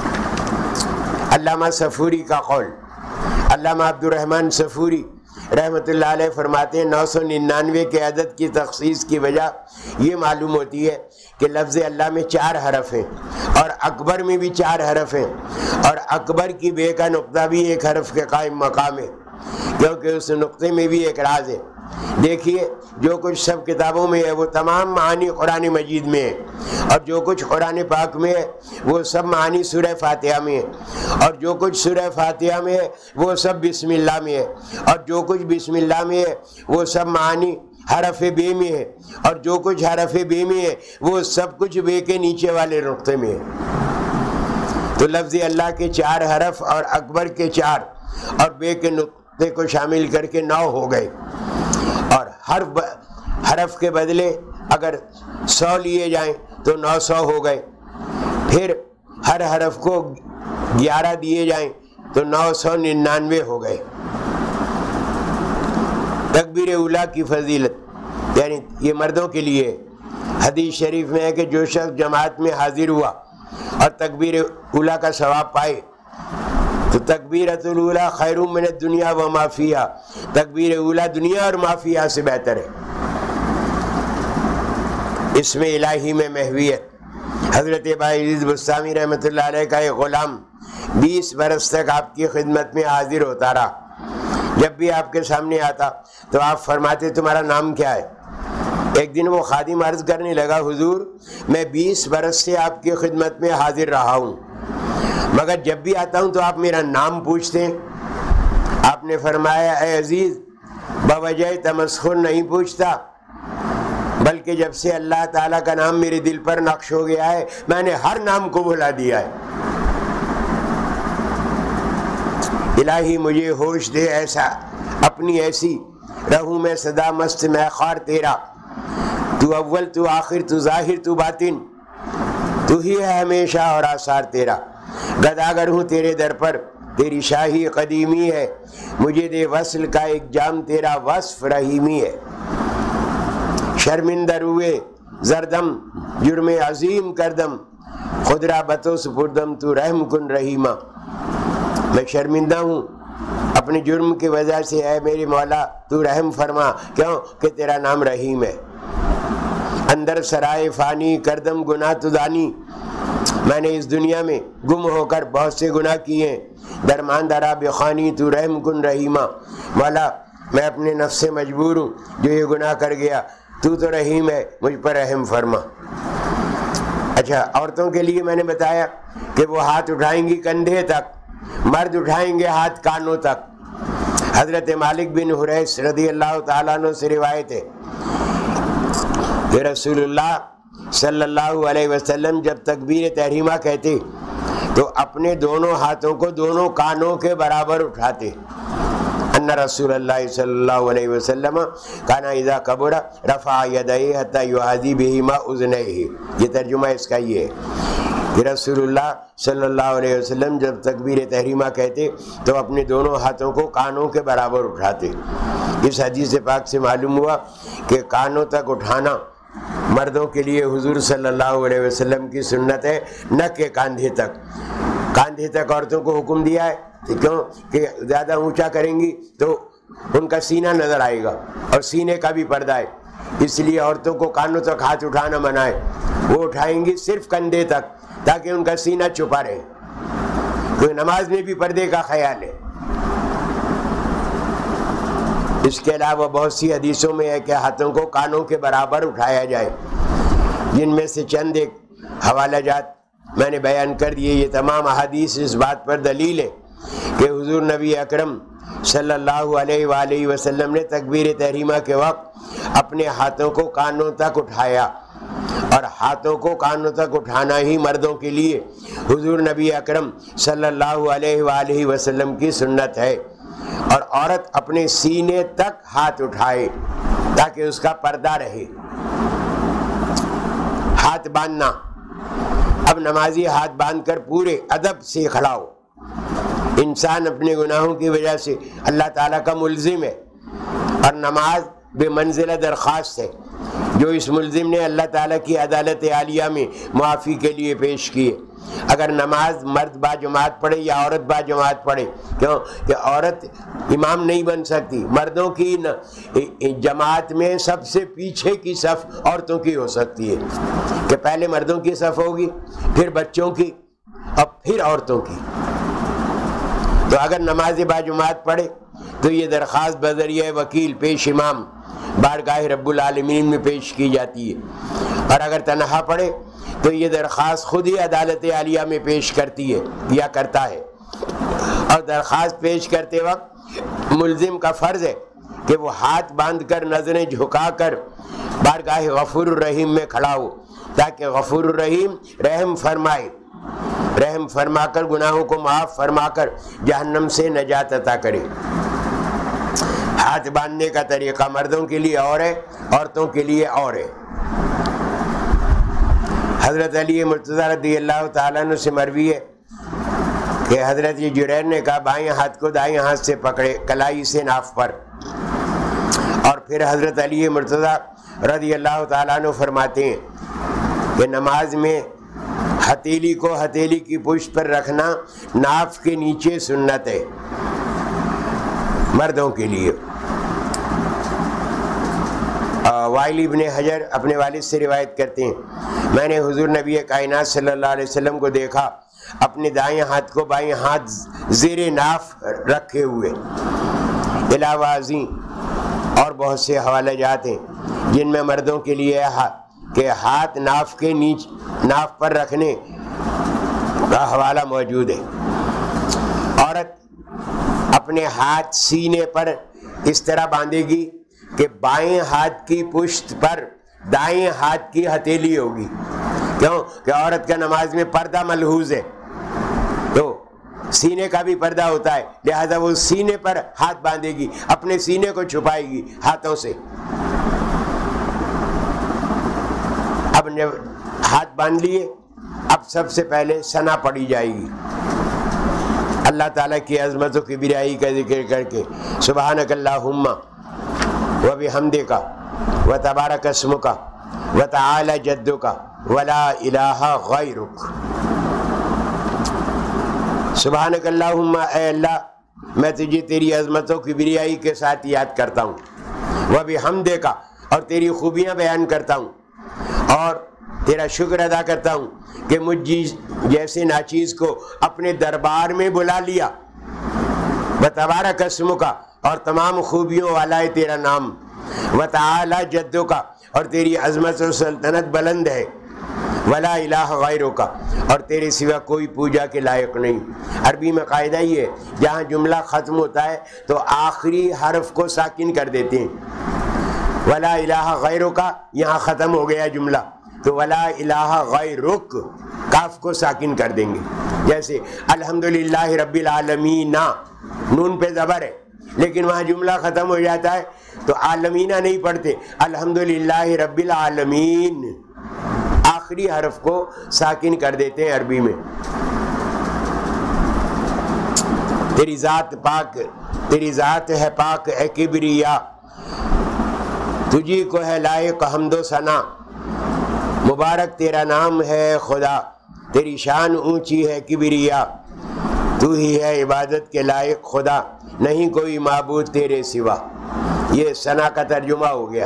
علامہ صفوری کا قول، علامہ عبد الرحمن صفوری رحمۃ اللہ علیہ فرماتے ہیں نو سو ننانوے کے عدد کی تخصیص کی وجہ یہ معلوم ہوتی ہے کہ لفظ اللہ میں چار حرف ہیں اور اکبر میں بھی چار حرف ہیں، اور اکبر کی بے کا نقطہ بھی ایک حرف کے قائم مقام ہے، کیونکہ اس نقطے میں بھی ایک راز ہے۔ دیکھیے جو کچھ سب کتابوں میں ہے وہ تمام معانی قرآن مجید میں ہے، اور جو کچھ قرآن پاک میں ہے وہ سب معانی سورہ فاتحہ میں ہے، اور جو کچھ سورہ فاتحہ میں ہے وہ سب بسم اللہ میں ہے، اور جو کچھ بسم اللہ میں ہے وہ سب معانی حرف بے میں ہے، اور جو کچھ حرف بے میں ہے وہ سب کچھ بے کے نیچے والے نقطے میں ہے۔ تو لفظ اللہ کے چار حرف اور اکبر کے چار اور بے کے نقطے کو شامل کر کے نو ہو گئے، اور ہر حرف کے بدلے اگر سو لیے جائیں تو نو سو ہو گئے، پھر ہر حرف کو گیارہ دیے جائیں تو نو سو ننانوے ہو گئے۔ تکبیر اولیٰ کی فضیلت، یعنی یہ مردوں کے لیے حدیث شریف میں ہے کہ جو شخص جماعت میں حاضر ہوا اور تکبیر اولیٰ کا ثواب پائے تو تکبیرۃ الاولیٰ خیر من الدنیا و ما فیہا، تکبیر اولیٰ دنیا اور ما فیہا سے بہتر ہے۔ اس میں الہی میں محویت۔ حضرت باعزیز بستامی رحمۃ اللہ علیہ کا ایک غلام بیس برس تک آپ کی خدمت میں حاضر ہوتا رہا۔ جب بھی آپ کے سامنے آتا تو آپ فرماتے تمہارا نام کیا ہے؟ ایک دن وہ خادم عرض کرنے لگا حضور میں بیس برس سے آپ کی خدمت میں حاضر رہا ہوں، مگر جب بھی آتا ہوں تو آپ میرا نام پوچھتے ہیں۔ آپ نے فرمایا اے عزیز بوجہ تمسخر نہیں پوچھتا، بلکہ جب سے اللہ تعالیٰ کا نام میرے دل پر نقش ہو گیا ہے میں نے ہر نام کو بھلا دیا ہے۔ الہی مجھے ہوش دے ایسا اپنی ایسی رہوں میں صدا مست میں خار تیرا، تو اول تو آخر تو ظاہر تو باطن، تو ہی ہے ہمیشہ اور آثار تیرا، گداگر ہوں تیرے در پر تیری شاہی قدیمی ہے، مجھے دے وصل کا ایک جام تیرا وصف رحیمی ہے۔ شرمندہ روئے زردم جرم عظیم کردم، خدرا بتو سپردم تو رحم کن رحیمہ، میں شرمندہ ہوں اپنے جرم کی وجہ سے، اے میری مولا تو رحم فرما، کیوں کہ تیرا نام رحیم ہے۔ اندر سرائے فانی کردم گناہ تو دانی، میں نے اس دنیا میں گم ہو کر بہت سے گناہ کیے ہیں، درمان درا بخانی تو رحم کن رحیمہ، مولا میں اپنے نفس سے مجبور ہوں جو یہ گناہ کر گیا، تو تو رحیم ہے مجھ پر رحم فرما۔ اچھا عورتوں کے لیے میں نے بتایا کہ وہ ہاتھ اٹھائیں گی کندھے تک، مرد اٹھائیں گے ہاتھ کانوں تک۔ حضرت مالک بن حریث رضی اللہ تعالیٰ عنہ سے روایت ہے کہ رسول اللہ صلی اللہ علیہ وسلم جب تکبیر تحریمہ کہتے تو اپنے دونوں ہاتھوں کو دونوں کانوں کے برابر اٹھاتے۔ ان رسول اللہ صلی اللہ علیہ وسلم کانا اذا کبر رفع یدیہ حتی یحاذی بہما اذنیہ، یہ ترجمہ اس کا یہ ہے کہ رسول اللہ صلی اللہ علیہ وسلم جب تکبیر تحریمہ کہتے تو اپنے دونوں ہاتھوں کو کانوں کے برابر اٹھاتے۔ اس حدیث پاک سے معلوم ہوا کہ کانوں تک اٹھانا مردوں کے لیے حضور صلی اللہ علیہ وسلم کی سنت ہے، نہ کہ کاندھے تک۔ کاندھے تک عورتوں کو حکم دیا ہے کیوں کہ زیادہ اونچا کریں گی تو ان کا سینہ نظر آئے گا اور سینے کا بھی پردہ ہے، اس لیے عورتوں کو کانوں تک ہاتھ اٹھانا منع ہے۔ وہ اٹھائیں گی صرف کندھے تک تاکہ ان کا سینہ چھپا رہے، کیونکہ نماز میں بھی پردے کا خیال ہے۔ اس کے علاوہ بہت سی حدیثوں میں ہے کہ ہاتھوں کو کانوں کے برابر اٹھایا جائے، جن میں سے چند ایک حوالہ جات میں نے بیان کر دیے۔ یہ تمام احادیث اس بات پر دلیل ہے کہ حضور نبی اکرم صلی اللہ علیہ وآلہ وسلم نے تکبیر تحریمہ کے وقت اپنے ہاتھوں کو کانوں تک اٹھایا، اور ہاتھوں کو کانوں تک اٹھانا ہی مردوں کے لیے حضور نبی اکرم صلی اللہ علیہ وآلہ وسلم کی سنت ہے، اور عورت اپنے سینے تک ہاتھ اٹھائے تاکہ اس کا پردہ رہے۔ ہاتھ باندھنا، اب نمازی ہاتھ باندھ کر پورے ادب سے کھڑا ہو۔ انسان اپنے گناہوں کی وجہ سے اللہ تعالیٰ کا ملزم ہے، اور نماز بے منزلہ درخواست ہے جو اس ملزم نے اللہ تعالیٰ کی عدالت عالیہ میں معافی کے لیے پیش کی ہے۔ اگر نماز مرد با جماعت پڑھے یا عورت با جماعت پڑھے، کیوں کہ عورت امام نہیں بن سکتی، مردوں کی جماعت میں سب سے پیچھے کی صف عورتوں کی ہو سکتی ہے، کہ پہلے مردوں کی صف ہوگی، پھر بچوں کی، اور پھر عورتوں کی۔ تو اگر نماز با جماعت پڑھے تو یہ درخواست بذریعہ وکیل پیش امام بارگاہ رب العالمین میں پیش کی جاتی ہے، اور اگر تنہا پڑھے تو یہ درخواست خود ہی عدالت عالیہ میں پیش کرتی ہے یا کرتا ہے۔ اور درخواست پیش کرتے وقت ملزم کا فرض ہے کہ وہ ہاتھ باندھ کر نظریں جھکا کر بارگاہ غفور الرحیم میں کھڑا ہو، تاکہ غفور الرحیم رحم فرمائے، رحم فرما کر گناہوں کو معاف فرما کر جہنم سے نجات عطا کرے۔ ہاتھ باندھنے کا طریقہ مردوں کے لیے اور ہے، عورتوں کے لیے اور ہے۔ حضرت علی مرتضیٰ رضی اللہ تعالیٰ عنہ سے مروی ہے کہ حضرت جریر نے کہا بائیں ہاتھ کو دائیں ہاتھ سے پکڑے کلائی سے ناف پر، اور پھر حضرت علی مرتضیٰ رضی اللہ تعالیٰ عنہ فرماتے ہیں کہ نماز میں ہتھیلی کو ہتھیلی کی پشت پر رکھنا ناف کے نیچے سنت ہے مردوں کے لیے۔ وائل ابن حجر اپنے والد سے روایت کرتے ہیں، میں نے حضور نبی کائنات صلی اللہ علیہ وسلم کو دیکھا اپنے دائیں ہاتھ کو بائیں ہاتھ زیر ناف رکھے ہوئے۔ علاوہ ازیں اور بہت سے حوالہ جات ہیں جن میں مردوں کے لیے کہ ہاتھ ناف کے نیچ ناف پر رکھنے کا حوالہ موجود ہے۔ عورت اپنے ہاتھ سینے پر اس طرح باندھے گی کہ بائیں ہاتھ کی پشت پر دائیں ہاتھ کی ہتھیلی ہوگی، کیوں کہ عورت کا نماز میں پردہ ملحوظ ہے، تو سینے کا بھی پردہ ہوتا ہے، لہذا وہ سینے پر ہاتھ باندھے گی، اپنے سینے کو چھپائے گی ہاتھوں سے۔ اب جب ہاتھ باندھ لیے، اب سب سے پہلے ثنا پڑھی جائے گی اللہ تعالیٰ کی عظمت و کبریائی کا ذکر کر کے، سبحانک اللہم وبحمدک وتبارک اسمک وتعالی جدک ولا الہ غیرک۔ سبحانک اللہم، اے اللہ میں تجھے تیری عظمت و کبریائی کے ساتھ یاد کرتا ہوں، وبحمدک اور تیری خوبیاں بیان کرتا ہوں، اور تیرا شکر ادا کرتا ہوں کہ مجھ جیسے ناچیز کو اپنے دربار میں بلا لیا، وتبارک اسمک اور تمام خوبیوں والا ہے تیرا نام، وتعالی جدک اور تیری عظمت و سلطنت بلند ہے، ولا الہ غیرک اور تیرے سوا کوئی پوجا کے لائق نہیں۔ عربی میں قاعدہ ہی ہے، جہاں جملہ ختم ہوتا ہے تو آخری حرف کو ساکن کر دیتے ہیں، ولا الہ غیرک یہاں ختم ہو گیا جملہ، تو ولا الہ غیرک کاف کو ساکن کر دیں گے، جیسے الحمدللہ رب العالمین، نون پہ زبر ہے لیکن وہاں جملہ ختم ہو جاتا ہے تو عالمینہ نہیں پڑھتے، الحمدللہ رب العالمین، آخری حرف کو ساکن کر دیتے ہیں عربی میں۔ تیری ذات پاک، تیری ذات ہے پاک اے کبریا، تجھی کو ہے لائق حمد و ثنا، مبارک تیرا نام ہے خدا، تیری شان اونچی ہے کبریا، تو ہی ہے عبادت کے لائق خدا، نہیں کوئی معبود تیرے سوا۔ یہ ثنا کا ترجمہ ہو گیا۔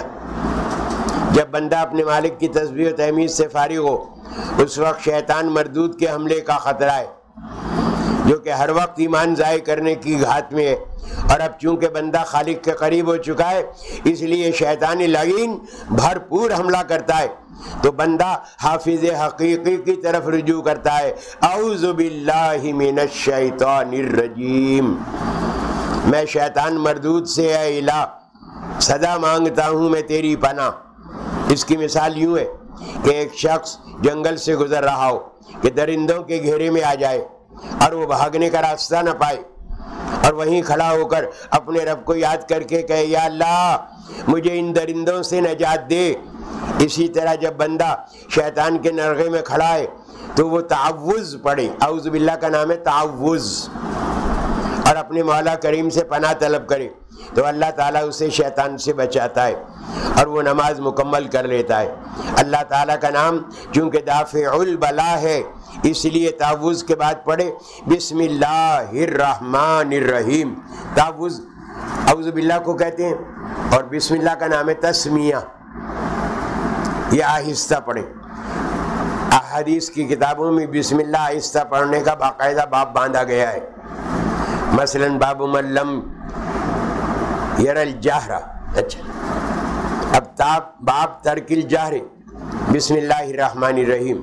جب بندہ اپنے مالک کی تسبیح و تحمید سے فارغ ہو، اس وقت شیطان مردود کے حملے کا خطرہ ہے، جو کہ ہر وقت ایمان ضائع کرنے کی گھات میں ہے، اور اب چونکہ بندہ خالق کے قریب ہو چکا ہے اس لیے شیطان لعین بھرپور حملہ کرتا ہے، تو بندہ حافظ حقیقی کی طرف رجوع کرتا ہے، اعوذ باللہ من الشیطان الرجیم، میں شیطان مردود سے اے الہ صدا مانگتا ہوں میں تیری پناہ۔ اس کی مثال یوں ہے کہ ایک شخص جنگل سے گزر رہا ہو کہ درندوں کے گھیرے میں آ جائے اور وہ بھاگنے کا راستہ نہ پائے، اور وہیں کھڑا ہو کر اپنے رب کو یاد کر کے کہے یا اللہ مجھے ان درندوں سے نجات دے۔ اسی طرح جب بندہ شیطان کے نرغے میں کھڑا ہے تو وہ تعوذ پڑھے، اعوذ باللہ کا نام ہے تعوذ، اور اپنے مولا کریم سے پناہ طلب کرے تو اللہ تعالیٰ اسے شیطان سے بچاتا ہے اور وہ نماز مکمل کر لیتا ہے۔ اللہ تعالیٰ کا نام چونکہ دافع البلا ہے اس لیے تعوذ کے بعد پڑھے بسم اللہ الرحمن الرحیم۔ تعوذ اعوذ باللہ کو کہتے ہیں اور بسم اللہ کا نام ہے تسمیہ، یہ آہستہ پڑھے۔ احادیث کی کتابوں میں بسم اللہ آہستہ پڑھنے کا باقاعدہ باب باندھا گیا ہے، مثلا باب من لم یر الجہر، اچھا اب تاب باب ترک الجہر بسم اللہ الرحمن الرحیم،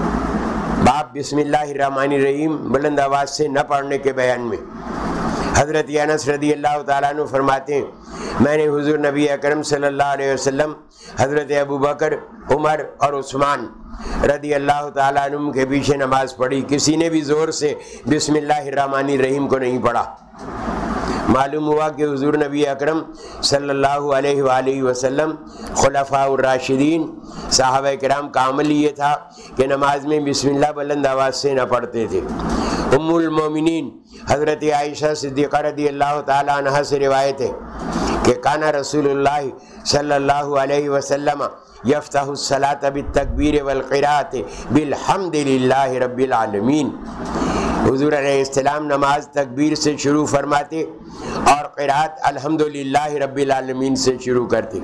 باب بسم اللہ الرحمن الرحیم بلند آواز سے نہ پڑھنے کے بیان میں۔ حضرت انس رضی اللہ تعالیٰ عنہ فرماتے ہیں میں نے حضور نبی اکرم صلی اللہ علیہ وسلم، حضرت ابو بکر، عمر اور عثمان رضی اللہ تعالیٰ عنہ کے پیچھے نماز پڑھی، کسی نے بھی زور سے بسم اللہ الرحمن الرحیم کو نہیں پڑھا۔ معلوم ہوا کہ حضور نبی اکرم صلی اللہ علیہ وآلہ وسلم، خلفاء الراشدین، صحابہ کرام کا عمل یہ تھا کہ نماز میں بسم اللہ بلند آواز سے نہ پڑھتے تھے۔ ام المومنین حضرت عائشہ صدیقہ رضی اللہ تعالی عنہا سے روایت ہے کہ کانا رسول اللہ صلی اللہ علیہ وسلم یفتح الصلاۃ بالتکبیر والقراءۃ بالحمد للہ رب العالمین، حضور علیہ السلام نماز تکبیر سے شروع فرماتے اور قرات الحمدللہ رب العالمین سے شروع کرتے،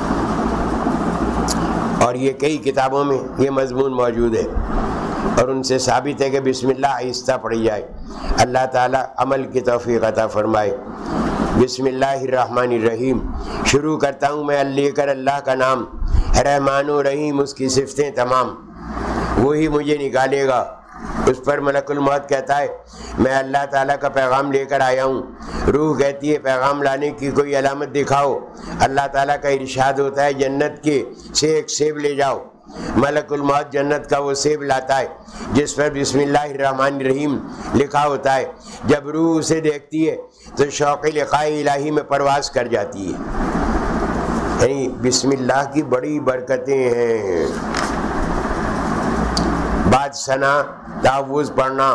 اور یہ کئی کتابوں میں یہ مضمون موجود ہے، اور ان سے ثابت ہے کہ بسم اللہ آہستہ پڑھی جائے۔ اللہ تعالیٰ عمل کی توفیق عطا فرمائے۔ بسم اللہ الرحمن الرحیم، شروع کرتا ہوں میں لے کر اللہ کا نام، رحمان و رحیم اس کی صفتیں تمام، وہی مجھے نکالے گا۔ اس پر ملک الموت کہتا ہے میں اللہ تعالیٰ کا پیغام لے کر آیا ہوں، روح کہتی ہے پیغام لانے کی کوئی علامت دکھاؤ، اللہ تعالیٰ کا ارشاد ہوتا ہے جنت کے سے ایک سیب لے جاؤ، ملک الموت جنت کا وہ سیب لاتا ہے جس پر بسم اللہ الرحمن الرحیم لکھا ہوتا ہے۔ جب روح اسے دیکھتی ہے تو شوق لقاء الہی میں پرواز کر جاتی ہے۔ یعنی بسم اللہ کی بڑی برکتیں ہیں، بعد ثنا تعوذ پڑھنا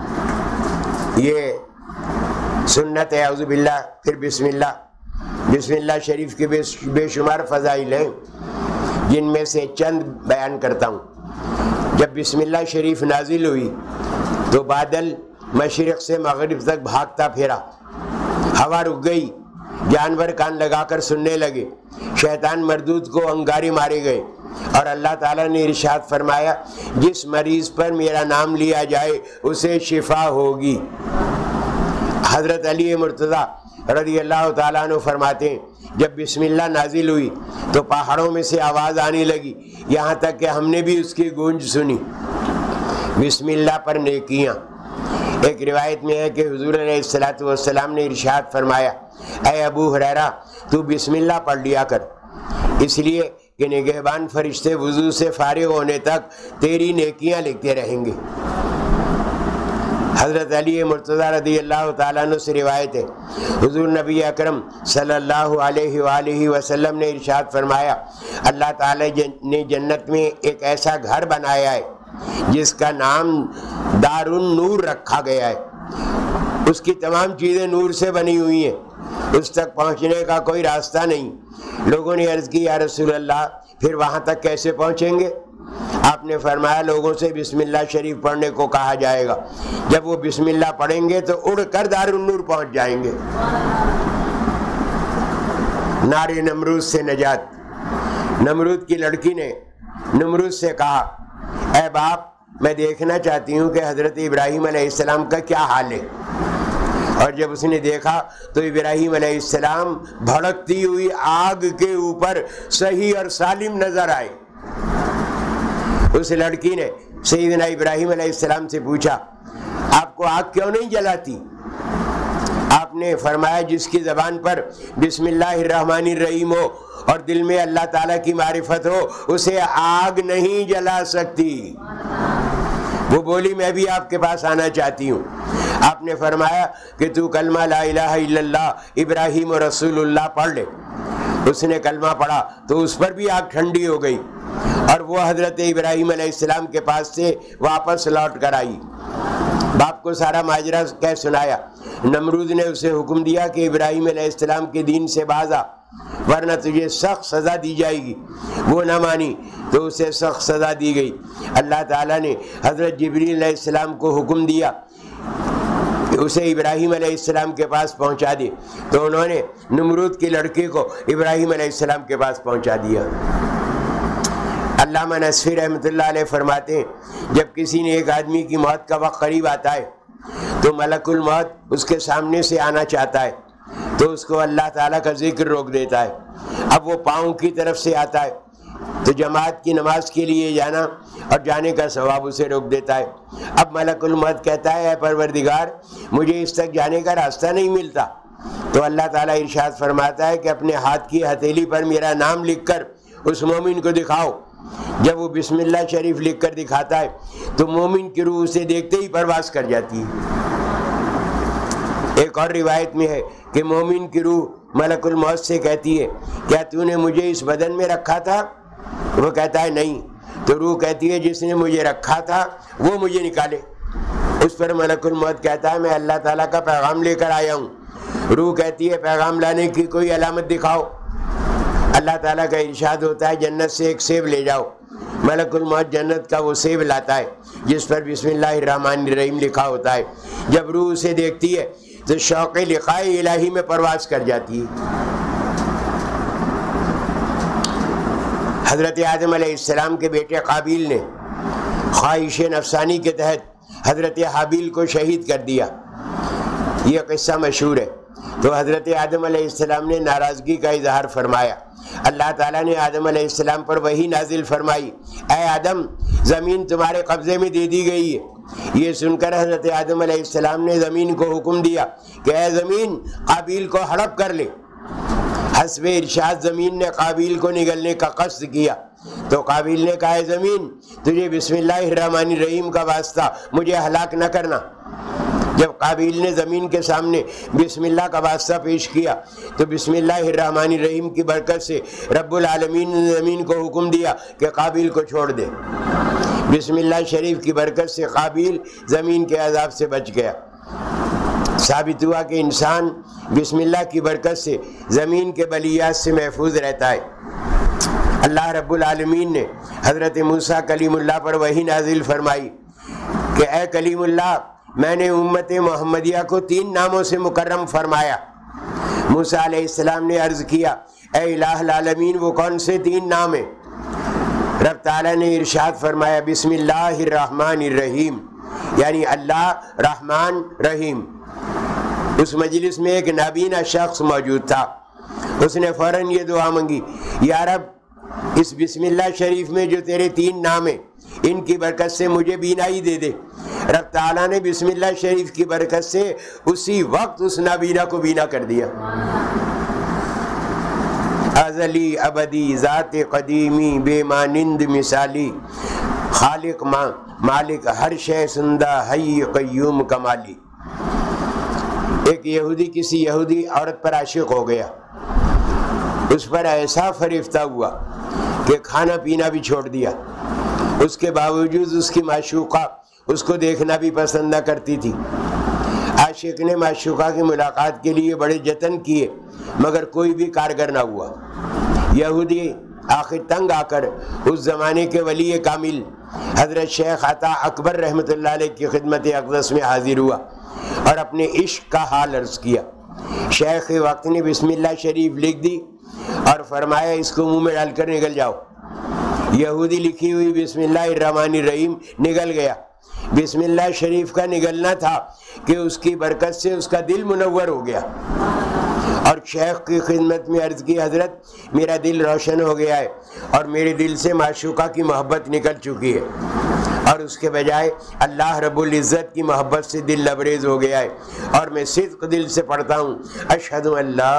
یہ سنت ہے، اعوذ باللہ، پھر بسم اللہ۔ بسم اللہ شریف کے بے بے شمار فضائل ہیں جن میں سے چند بیان کرتا ہوں۔ جب بسم اللہ شریف نازل ہوئی تو بادل مشرق سے مغرب تک بھاگتا پھرا، ہوا رک گئی، جانور کان لگا کر سننے لگے، شیطان مردود کو انگارے مارے گئے، اور اللہ تعالیٰ نے ارشاد فرمایا جس مریض پر میرا نام لیا جائے اسے شفا ہوگی۔ حضرت علی مرتضیٰ رضی اللہ تعالیٰ عنہ فرماتے ہیں جب بسم اللہ نازل ہوئی تو پہاڑوں میں سے آواز آنے لگی، یہاں تک کہ ہم نے بھی اس کی گونج سنی۔ بسم اللہ پر نیکیاں۔ ایک روایت میں ہے کہ حضور علیہ الصلوۃ والسلام نے ارشاد فرمایا اے ابو ہریرہ تو بسم اللہ پڑھ لیا کر، اس لیے کہ نگہبان فرشتے وضو سے فارغ ہونے تک تیری نیکیاں لکھتے رہیں گے۔ حضرت علی مرتضیٰ رضی اللہ تعالیٰ عنہ سے روایت ہے حضور نبی اکرم صلی اللہ علیہ وآلہ وسلم نے ارشاد فرمایا اللہ تعالیٰ نے جنت میں ایک ایسا گھر بنایا ہے جس کا نام دار النور رکھا گیا ہے، اس کی تمام چیزیں نور سے بنی ہوئی ہیں، اس تک پہنچنے کا کوئی راستہ نہیں۔ لوگوں نے عرض کی یا رسول اللہ پھر وہاں تک کیسے پہنچیں گے؟ آپ نے فرمایا لوگوں سے بسم اللہ شریف پڑھنے کو کہا جائے گا، جب وہ بسم اللہ پڑھیں گے تو اڑ کر دار النور پہنچ جائیں گے۔ نار نمرود سے نجات۔ نمرود کی لڑکی نے نمرود سے کہا اے باپ میں دیکھنا چاہتی ہوں کہ حضرت ابراہیم علیہ السلام کا کیا حال ہے، اور جب اس نے دیکھا تو ابراہیم علیہ السلام بھڑکتی ہوئی آگ کے اوپر صحیح اور سالم نظر آئے۔ اس لڑکی نے سیدنا ابراہیم علیہ السلام سے پوچھا آپ کو آگ کیوں نہیں جلاتی؟ آپ نے فرمایا جس کی زبان پر بسم اللہ الرحمن الرحیم ہو اور دل میں اللہ تعالیٰ کی معرفت ہو اسے آگ نہیں جلا سکتی۔ وہ بولی میں بھی آپ کے پاس آنا چاہتی ہوں۔ آپ نے فرمایا کہ تو کلمہ لا الہ الا اللہ ابراہیم رسول اللہ پڑھ لے۔ اس نے کلمہ پڑھا تو اس پر بھی آگ ٹھنڈی ہو گئی اور وہ حضرت ابراہیم علیہ السلام کے پاس سے واپس لوٹ کر آئی۔ باپ کو سارا ماجرا کہہ سنایا۔ نمرود نے اسے حکم دیا کہ ابراہیم علیہ السلام کے دین سے باز آ ورنہ تجھے سخت سزا دی جائے گی۔ وہ نہ مانی تو اسے سخت سزا دی گئی۔ اللہ تعالیٰ نے حضرت جبریل علیہ السلام کو حکم دیا کہ اسے ابراہیم علیہ السلام کے پاس پہنچا دے، تو انہوں نے نمرود کی لڑکی کو ابراہیم علیہ السلام کے پاس پہنچا دیا۔ علامہ نصفی رحمۃ اللہ علیہ فرماتے ہیں جب کسی نے ایک آدمی کی موت کا وقت قریب آتا ہے تو ملک الموت اس کے سامنے سے آنا چاہتا ہے تو اس کو اللہ تعالیٰ کا ذکر روک دیتا ہے۔ اب وہ پاؤں کی طرف سے آتا ہے تو جماعت کی نماز کے لیے جانا اور جانے کا ثواب اسے روک دیتا ہے۔ اب ملک الموت کہتا ہے اے پروردگار مجھے اس تک جانے کا راستہ نہیں ملتا، تو اللہ تعالیٰ ارشاد فرماتا ہے کہ اپنے ہاتھ کی ہتھیلی پر میرا نام لکھ کر اس مومن کو دکھاؤ۔ جب وہ بسم اللہ شریف لکھ کر دکھاتا ہے تو مومن کی روح اسے دیکھتے ہی پرواز کر جاتی ہے۔ ایک اور روایت میں ہے کہ مومن کی روح ملک الموت سے کہتی ہے کیا تو نے مجھے اس بدن میں رکھا تھا؟ وہ کہتا ہے نہیں، تو روح کہتی ہے جس نے مجھے رکھا تھا وہ مجھے نکالے۔ اس پر ملک الموت کہتا ہے میں اللہ تعالیٰ کا پیغام لے کر آیا ہوں، روح کہتی ہے پیغام لانے کی کوئی علامت دکھاؤ، اللہ تعالیٰ کا ارشاد ہوتا ہے جنت سے ایک سیب لے جاؤ، ملک الموت جنت کا وہ سیب لاتا ہے جس پر بسم اللہ الرحمن الرحیم لکھا ہوتا ہے۔ جب روح اسے دیکھتی ہے تو شوق لقاء الہی میں پرواز کر جاتی ہے۔ حضرت آدم علیہ السلام کے بیٹے قابیل نے خواہش نفسانی کے تحت حضرت حابیل کو شہید کر دیا، یہ قصہ مشہور ہے۔ تو حضرت آدم علیہ السلام نے ناراضگی کا اظہار فرمایا، اللہ تعالیٰ نے آدم علیہ السلام پر وحی نازل فرمائی، اے آدم زمین تمہارے قبضے میں دے دی گئی ہے۔ یہ سن کر حضرت آدم علیہ السلام نے زمین کو حکم دیا کہ اے زمین قابیل کو ہڑپ کر لے۔ حسب ارشاد زمین نے قابیل کو نگلنے کا قصد کیا تو قابیل نے کہا اے زمین تجھے بسم اللہ الرحمن الرحیم کا واسطہ مجھے ہلاک نہ کرنا۔ جب قابیل نے زمین کے سامنے بسم اللہ کا واسطہ پیش کیا تو بسم اللہ الرحمن الرحیم کی برکت سے رب العالمین نے زمین کو حکم دیا کہ قابیل کو چھوڑ دے۔ بسم اللہ شریف کی برکت سے قابیل زمین کے عذاب سے بچ گیا۔ ثابت ہوا کہ انسان بسم اللہ کی برکت سے زمین کے بلیات سے محفوظ رہتا ہے۔ اللہ رب العالمین نے حضرت موسیٰ کلیم اللہ پر وحی نازل فرمائی کہ اے کلیم اللہ میں نے امت محمدیہ کو تین ناموں سے مکرم فرمایا۔ موسیٰ علیہ السلام نے عرض کیا اے الہ العالمین وہ کون سے تین نام ہیں؟ رب تعالیٰ نے ارشاد فرمایا بسم اللہ الرحمن الرحیم، یعنی اللہ رحمان رحیم۔ اس مجلس میں ایک نابینا شخص موجود تھا، اس نے فوراً یہ دعا مانگی یا رب اس بسم اللہ شریف میں جو تیرے تین نام ہیں ان کی برکت سے مجھے بینائی دے دے۔ رب تعالیٰ نے بسم اللہ شریف کی برکت سے اسی وقت اس نابینا کو بینا کر دیا۔ ازلی ابدی ذات قدیمی بے مانند مثالی، خالق ماں مالک ہر شے زندہ حی قیوم کمالی۔ ایک یہودی کسی یہودی عورت پر عاشق ہو گیا، اس پر ایسا فریفتہ ہوا کہ کھانا پینا بھی چھوڑ دیا۔ اس کے باوجود اس کی معشوقہ اس کو دیکھنا بھی پسند نہ کرتی تھی۔ عاشق نے معشوقہ کی ملاقات کے لیے بڑے جتن کیے مگر کوئی بھی کارگر نہ ہوا۔ یہودی آخر تنگ آ کر اس زمانے کے ولی کامل حضرت شیخ عطا اکبر رحمۃ اللہ علیہ کی خدمت اقدس میں حاضر ہوا اور اپنے عشق کا حال عرض کیا۔ شیخ وقت نے بسم اللہ شریف لکھ دی اور فرمایا اس کو منہ میں ڈال کر نگل جاؤ۔ یہودی لکھی ہوئی بسم اللہ الرحمن الرحیم نگل گیا۔ بسم اللہ شریف کا نگلنا تھا کہ اس کی برکت سے اس کا دل منور ہو گیا اور شیخ کی خدمت میں عرض کی حضرت میرا دل روشن ہو گیا ہے اور میرے دل سے معشوقہ کی محبت نکل چکی ہے اور اس کے بجائے اللہ رب العزت کی محبت سے دل لبریز ہو گیا ہے اور میں صدق دل سے پڑھتا ہوں اشہد ان لا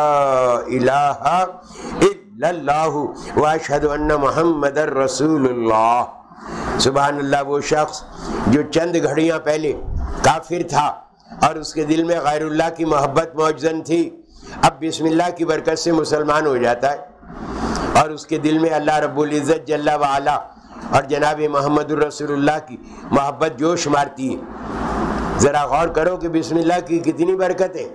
الہ الا اللہ و اشہد ان محمد رسول اللہ۔ سبحان اللہ، وہ شخص جو چند گھڑیاں پہلے کافر تھا اور اس کے دل میں غیر اللہ کی محبت موجزن تھی، اب بسم اللہ کی برکت سے مسلمان ہو جاتا ہے اور اس کے دل میں اللہ رب العزت جل وعلا اور جناب محمد الرسول اللہ کی محبت جوش مارتی ہے۔ ذرا غور کرو کہ بسم اللہ کی کتنی برکت ہے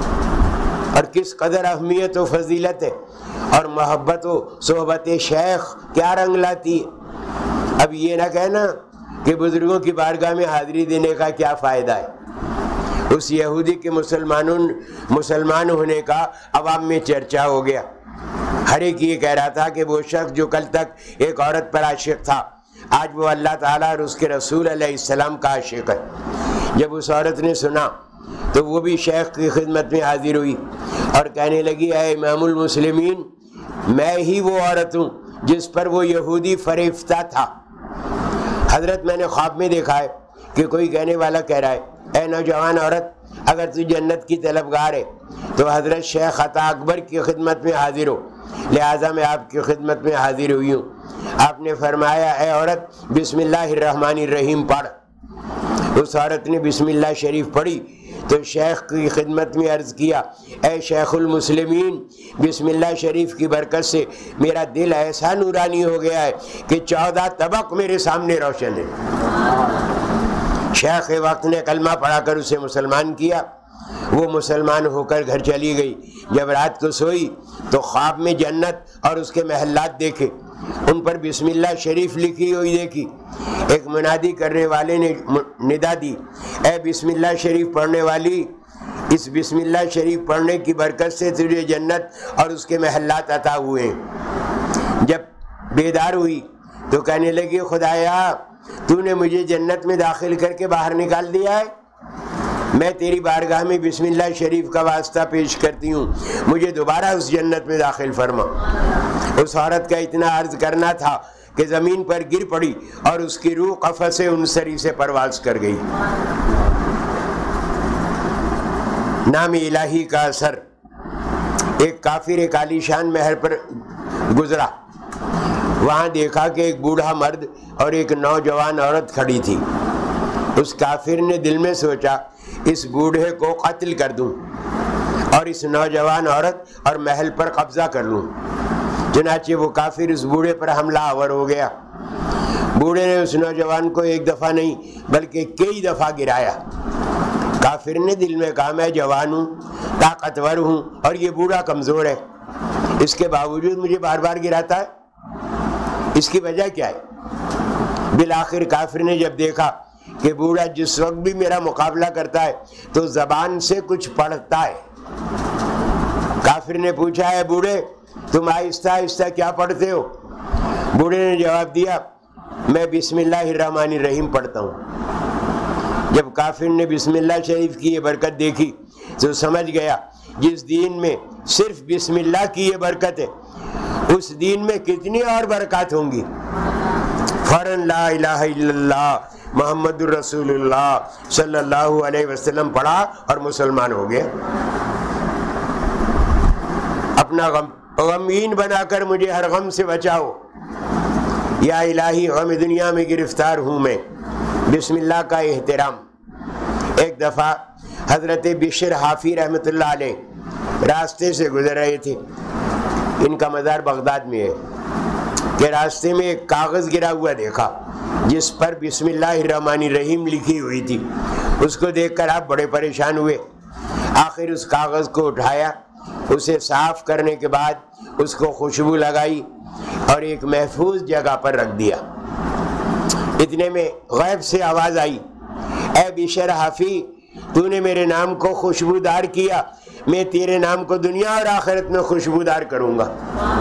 اور کس قدر اہمیت و فضیلت ہے، اور محبت و صحبت شیخ کیا رنگ لاتی ہے۔ اب یہ نہ کہنا کہ بزرگوں کی بارگاہ میں حاضری دینے کا کیا فائدہ ہے۔ اس یہودی کے مسلمانوں مسلمان ہونے کا عوام میں چرچا ہو گیا۔ ہر ایک یہ کہہ رہا تھا کہ وہ شخص جو کل تک ایک عورت پر عاشق تھا آج وہ اللہ تعالیٰ اور اس کے رسول علیہ السلام کا عاشق ہے۔ جب اس عورت نے سنا تو وہ بھی شیخ کی خدمت میں حاضر ہوئی اور کہنے لگی اے امام المسلمین میں ہی وہ عورت ہوں جس پر وہ یہودی فریفتہ تھا۔ حضرت میں نے خواب میں دیکھا ہے کہ کوئی کہنے والا کہہ رہا ہے اے نوجوان عورت اگر تو جنت کی طلبگار ہے تو حضرت شیخ عطا اکبر کی خدمت میں حاضر ہو، لہٰذا میں آپ کی خدمت میں حاضر ہوئی ہوں۔ آپ نے فرمایا اے عورت بسم اللہ الرحمن الرحیم پڑھ۔ اس عورت نے بسم اللہ شریف پڑھی تو شیخ کی خدمت میں عرض کیا اے شیخ المسلمین بسم اللہ شریف کی برکت سے میرا دل ایسا نورانی ہو گیا ہے کہ چودہ طبق میرے سامنے روشن ہے۔ شیخ وقت نے کلمہ پڑھا کر اسے مسلمان کیا وہ مسلمان ہو کر گھر چلی گئی. جب رات کو سوئی تو خواب میں جنت اور اس کے محلات دیکھے, ان پر بسم اللہ شریف لکھی ہوئی دیکھی. ایک منادی کرنے والے نے ندا دی, اے بسم اللہ شریف پڑھنے والی, اس بسم اللہ شریف پڑھنے کی برکت سے تجھے جنت اور اس کے محلات عطا ہوئے ہیں. جب بیدار ہوئی تو کہنے لگی, خدایا تو نے مجھے جنت میں داخل کر کے باہر نکال دیا ہے, میں تیری بارگاہ میں بسم اللہ شریف کا واسطہ پیش کرتی ہوں, مجھے دوبارہ اس جنت میں داخل فرما. اس عورت کا اتنا عرض کرنا تھا کہ زمین پر گر پڑی اور اس کی روح قفس انصری سے پرواز کر گئی. نام الہی کا اثر. ایک کافر ایک عالیشان محل پر گزرا, وہاں دیکھا کہ ایک بوڑھا مرد اور ایک نوجوان عورت کھڑی تھی. اس کافر نے دل میں سوچا اس بوڑھے کو قتل کر دوں اور اس نوجوان عورت اور محل پر قبضہ کر لوں. چنانچہ وہ کافر اس بوڑھے پر حملہ آور ہو گیا. بوڑھے نے اس نوجوان کو ایک دفعہ نہیں بلکہ کئی دفعہ گرایا. کافر نے دل میں کہا, میں جوان ہوں, طاقتور ہوں اور یہ بوڑھا کمزور ہے, اس کے باوجود مجھے بار بار گراتا ہے, اس کی وجہ کیا ہے؟ بالآخر کافر نے جب دیکھا کہ بوڑھا جس وقت بھی میرا مقابلہ کرتا ہے تو زبان سے کچھ پڑھتا ہے. کافر نے پوچھا, ہے بوڑھے تم آہستہ آہستہ کیا پڑھتے ہو؟ بوڑھے نے جواب دیا, میں بسم اللہ الرحمن الرحیم پڑھتا ہوں. جب کافر نے بسم اللہ شریف کی یہ برکت دیکھی تو سمجھ گیا جس دین میں صرف بسم اللہ کی یہ برکت ہے اس دین میں کتنی اور برکات ہوں گی. فوراً لا الہ الا اللہ محمد الرسول اللہ صلی اللہ علیہ وسلم پڑھا اور مسلمان ہو گیا. اپنا غم غمگین بنا کر مجھے ہر غم سے بچاؤ, یا الہی غم دنیا میں گرفتار ہوں میں. بسم اللہ کا احترام. ایک دفعہ حضرت بشر حافی رحمۃ اللہ علیہ راستے سے گزر رہے تھے, ان کا مزار بغداد میں ہے, کہ راستے میں ایک کاغذ گرا ہوا دیکھا جس پر بسم اللہ الرحمن الرحیم لکھی ہوئی تھی. اس کو دیکھ کر آپ بڑے پریشان ہوئے. آخر اس کاغذ کو اٹھایا, اسے صاف کرنے کے بعد اس کو خوشبو لگائی اور ایک محفوظ جگہ پر رکھ دیا. اتنے میں غیب سے آواز آئی, اے بشر حافی تو نے میرے نام کو خوشبودار کیا, میں تیرے نام کو دنیا اور آخرت میں خوشبودار کروں گا.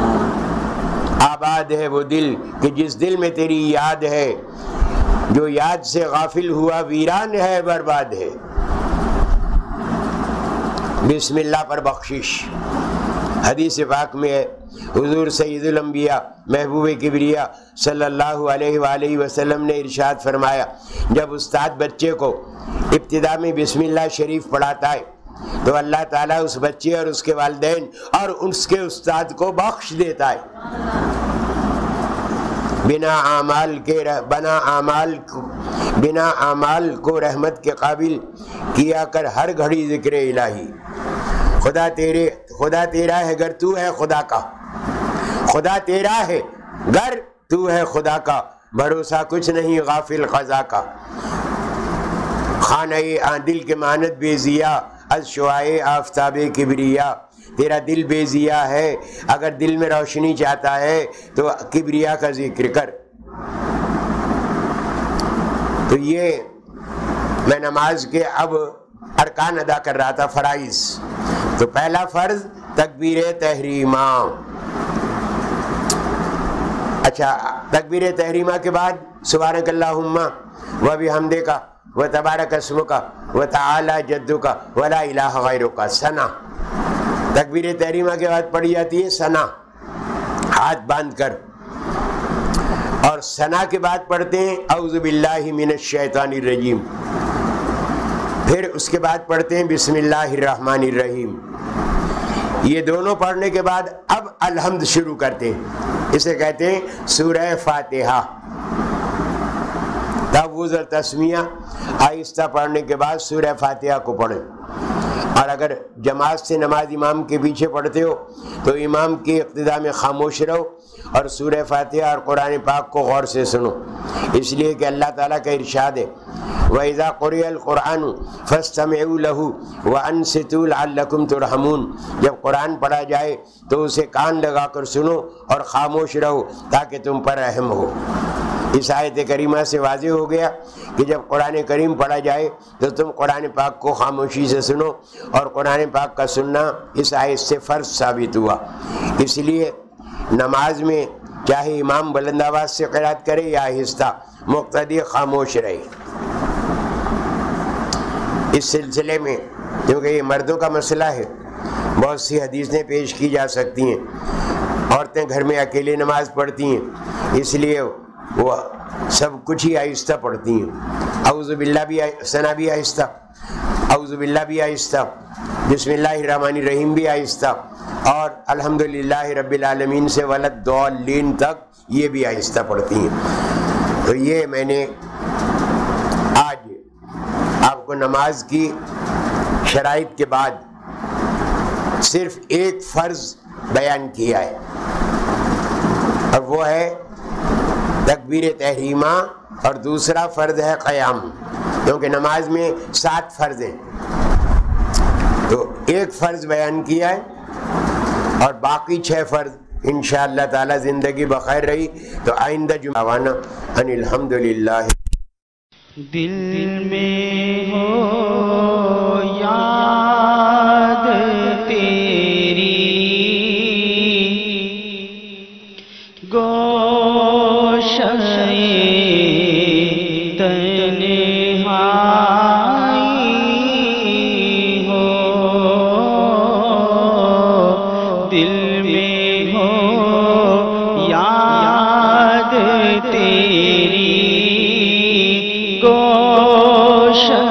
آباد ہے وہ دل کہ جس دل میں تیری یاد ہے, جو یاد سے غافل ہوا ویران ہے برباد ہے. بسم اللہ پر بخشش. حدیث پاک میں ہے حضور سید الانبیاء محبوب کبریا صلی اللہ علیہ وآلہ وسلم نے ارشاد فرمایا, جب استاد بچے کو ابتدا میں بسم اللہ شریف پڑھاتا ہے تو اللہ تعالیٰ اس بچے اور اس کے والدین اور اس کے استاد کو بخش دیتا ہے. بنا اعمال کے بنا اعمال بنا اعمال کو رحمت کے قابل کیا کر ہر گھڑی ذکر الہی. خدا تیرے خدا تیرا ہے گر تو ہے خدا کا, خدا تیرا ہے گر تو ہے خدا کا, بھروسہ کچھ نہیں غافل قضا کا. خانہ دل کے مانت بے ضیا از شعائے آفتاب کبریا. تیرا دل بے ضیا ہے, اگر دل میں روشنی چاہتا ہے تو کبریا کا ذکر کر. تو یہ میں نماز کے اب ارکان ادا کر رہا تھا, فرائض. تو پہلا فرض تکبیر تحریمہ. اچھا, تکبیر تحریمہ کے بعد سبحانک اللہم و بحمدک و تبارک اسمک و تعالی جدک و لا الہ غیرک. ثنا تکبیر تحریمہ کے بعد پڑھی جاتی ہے ثنا, ہاتھ باندھ کر, اور ثنا کے بعد پڑھتے ہیں اعوذ باللہ من الشیطان الرجیم. پھر اس کے بعد پڑھتے ہیں بسم اللہ الرحمن الرحیم. یہ دونوں پڑھنے کے بعد اب الحمد شروع کرتے ہیں, اسے کہتے ہیں سورہ فاتحہ. تفویض اور تسمیہ آہستہ پڑھنے کے بعد سورہ فاتحہ کو پڑھیں. اور اگر جماعت سے نماز امام کے پیچھے پڑھتے ہو تو امام کی اقتداء میں خاموش رہو اور سورہ فاتحہ اور قرآن پاک کو غور سے سنو، اس لیے کہ اللہ تعالیٰ کا ارشاد ہے وَإِذَا قُرِئَ الْقُرْآنُ فَاسْتَمِعُوا لَهُ وَأَنصِتُوا لَعَلَّكُمْ تُرْحَمُونَ، جب قرآن پڑھا جائے تو اسے کان لگا کر سنو اور خاموش رہو تاکہ تم پر رحم ہو۔ اس آیت کریمہ سے واضح ہو گیا کہ جب قرآن کریم پڑھا جائے تو تم قرآن پاک کو خاموشی سے سنو، اور قرآن پاک کا سننا اس آیت سے فرض ثابت ہوا۔ اس لیے نماز میں چاہے امام بلند آواز سے قرات کرے یا آہستہ، مقتدی خاموش رہے۔ اس سلسلے میں کیونکہ یہ مردوں کا مسئلہ ہے، بہت سی حدیثیں پیش کی جا سکتی ہیں۔ عورتیں گھر میں اکیلے نماز پڑھتی ہیں، اس لیے وہ سب کچھ ہی آہستہ پڑھتی ہیں۔ اعوذ باللہ بھی ثنا بھی آہستہ، اعوذ باللہ بھی آہستہ، بسم اللہ الرحمن الرحیم بھی آہستہ، اور الحمدللہ رب العالمین سے ولدالضالین تک یہ بھی آہستہ پڑھتی ہیں۔ تو یہ میں نے آج آپ کو نماز کی شرائط کے بعد صرف ایک فرض بیان کیا ہے، اور وہ ہے تکبیر تحریمہ، اور دوسرا فرض ہے قیام، کیونکہ نماز میں سات فرض ہیں، تو ایک فرض بیان کیا ہے اور باقی چھ فرض انشاءاللہ تعالی زندگی بخیر رہی تو آئندہ جمعہ ان الحمدللہ۔ دل میں ہو یاد تیری گوشہ تنہائی ہو، دل میں ہو یاد تیری گوشہ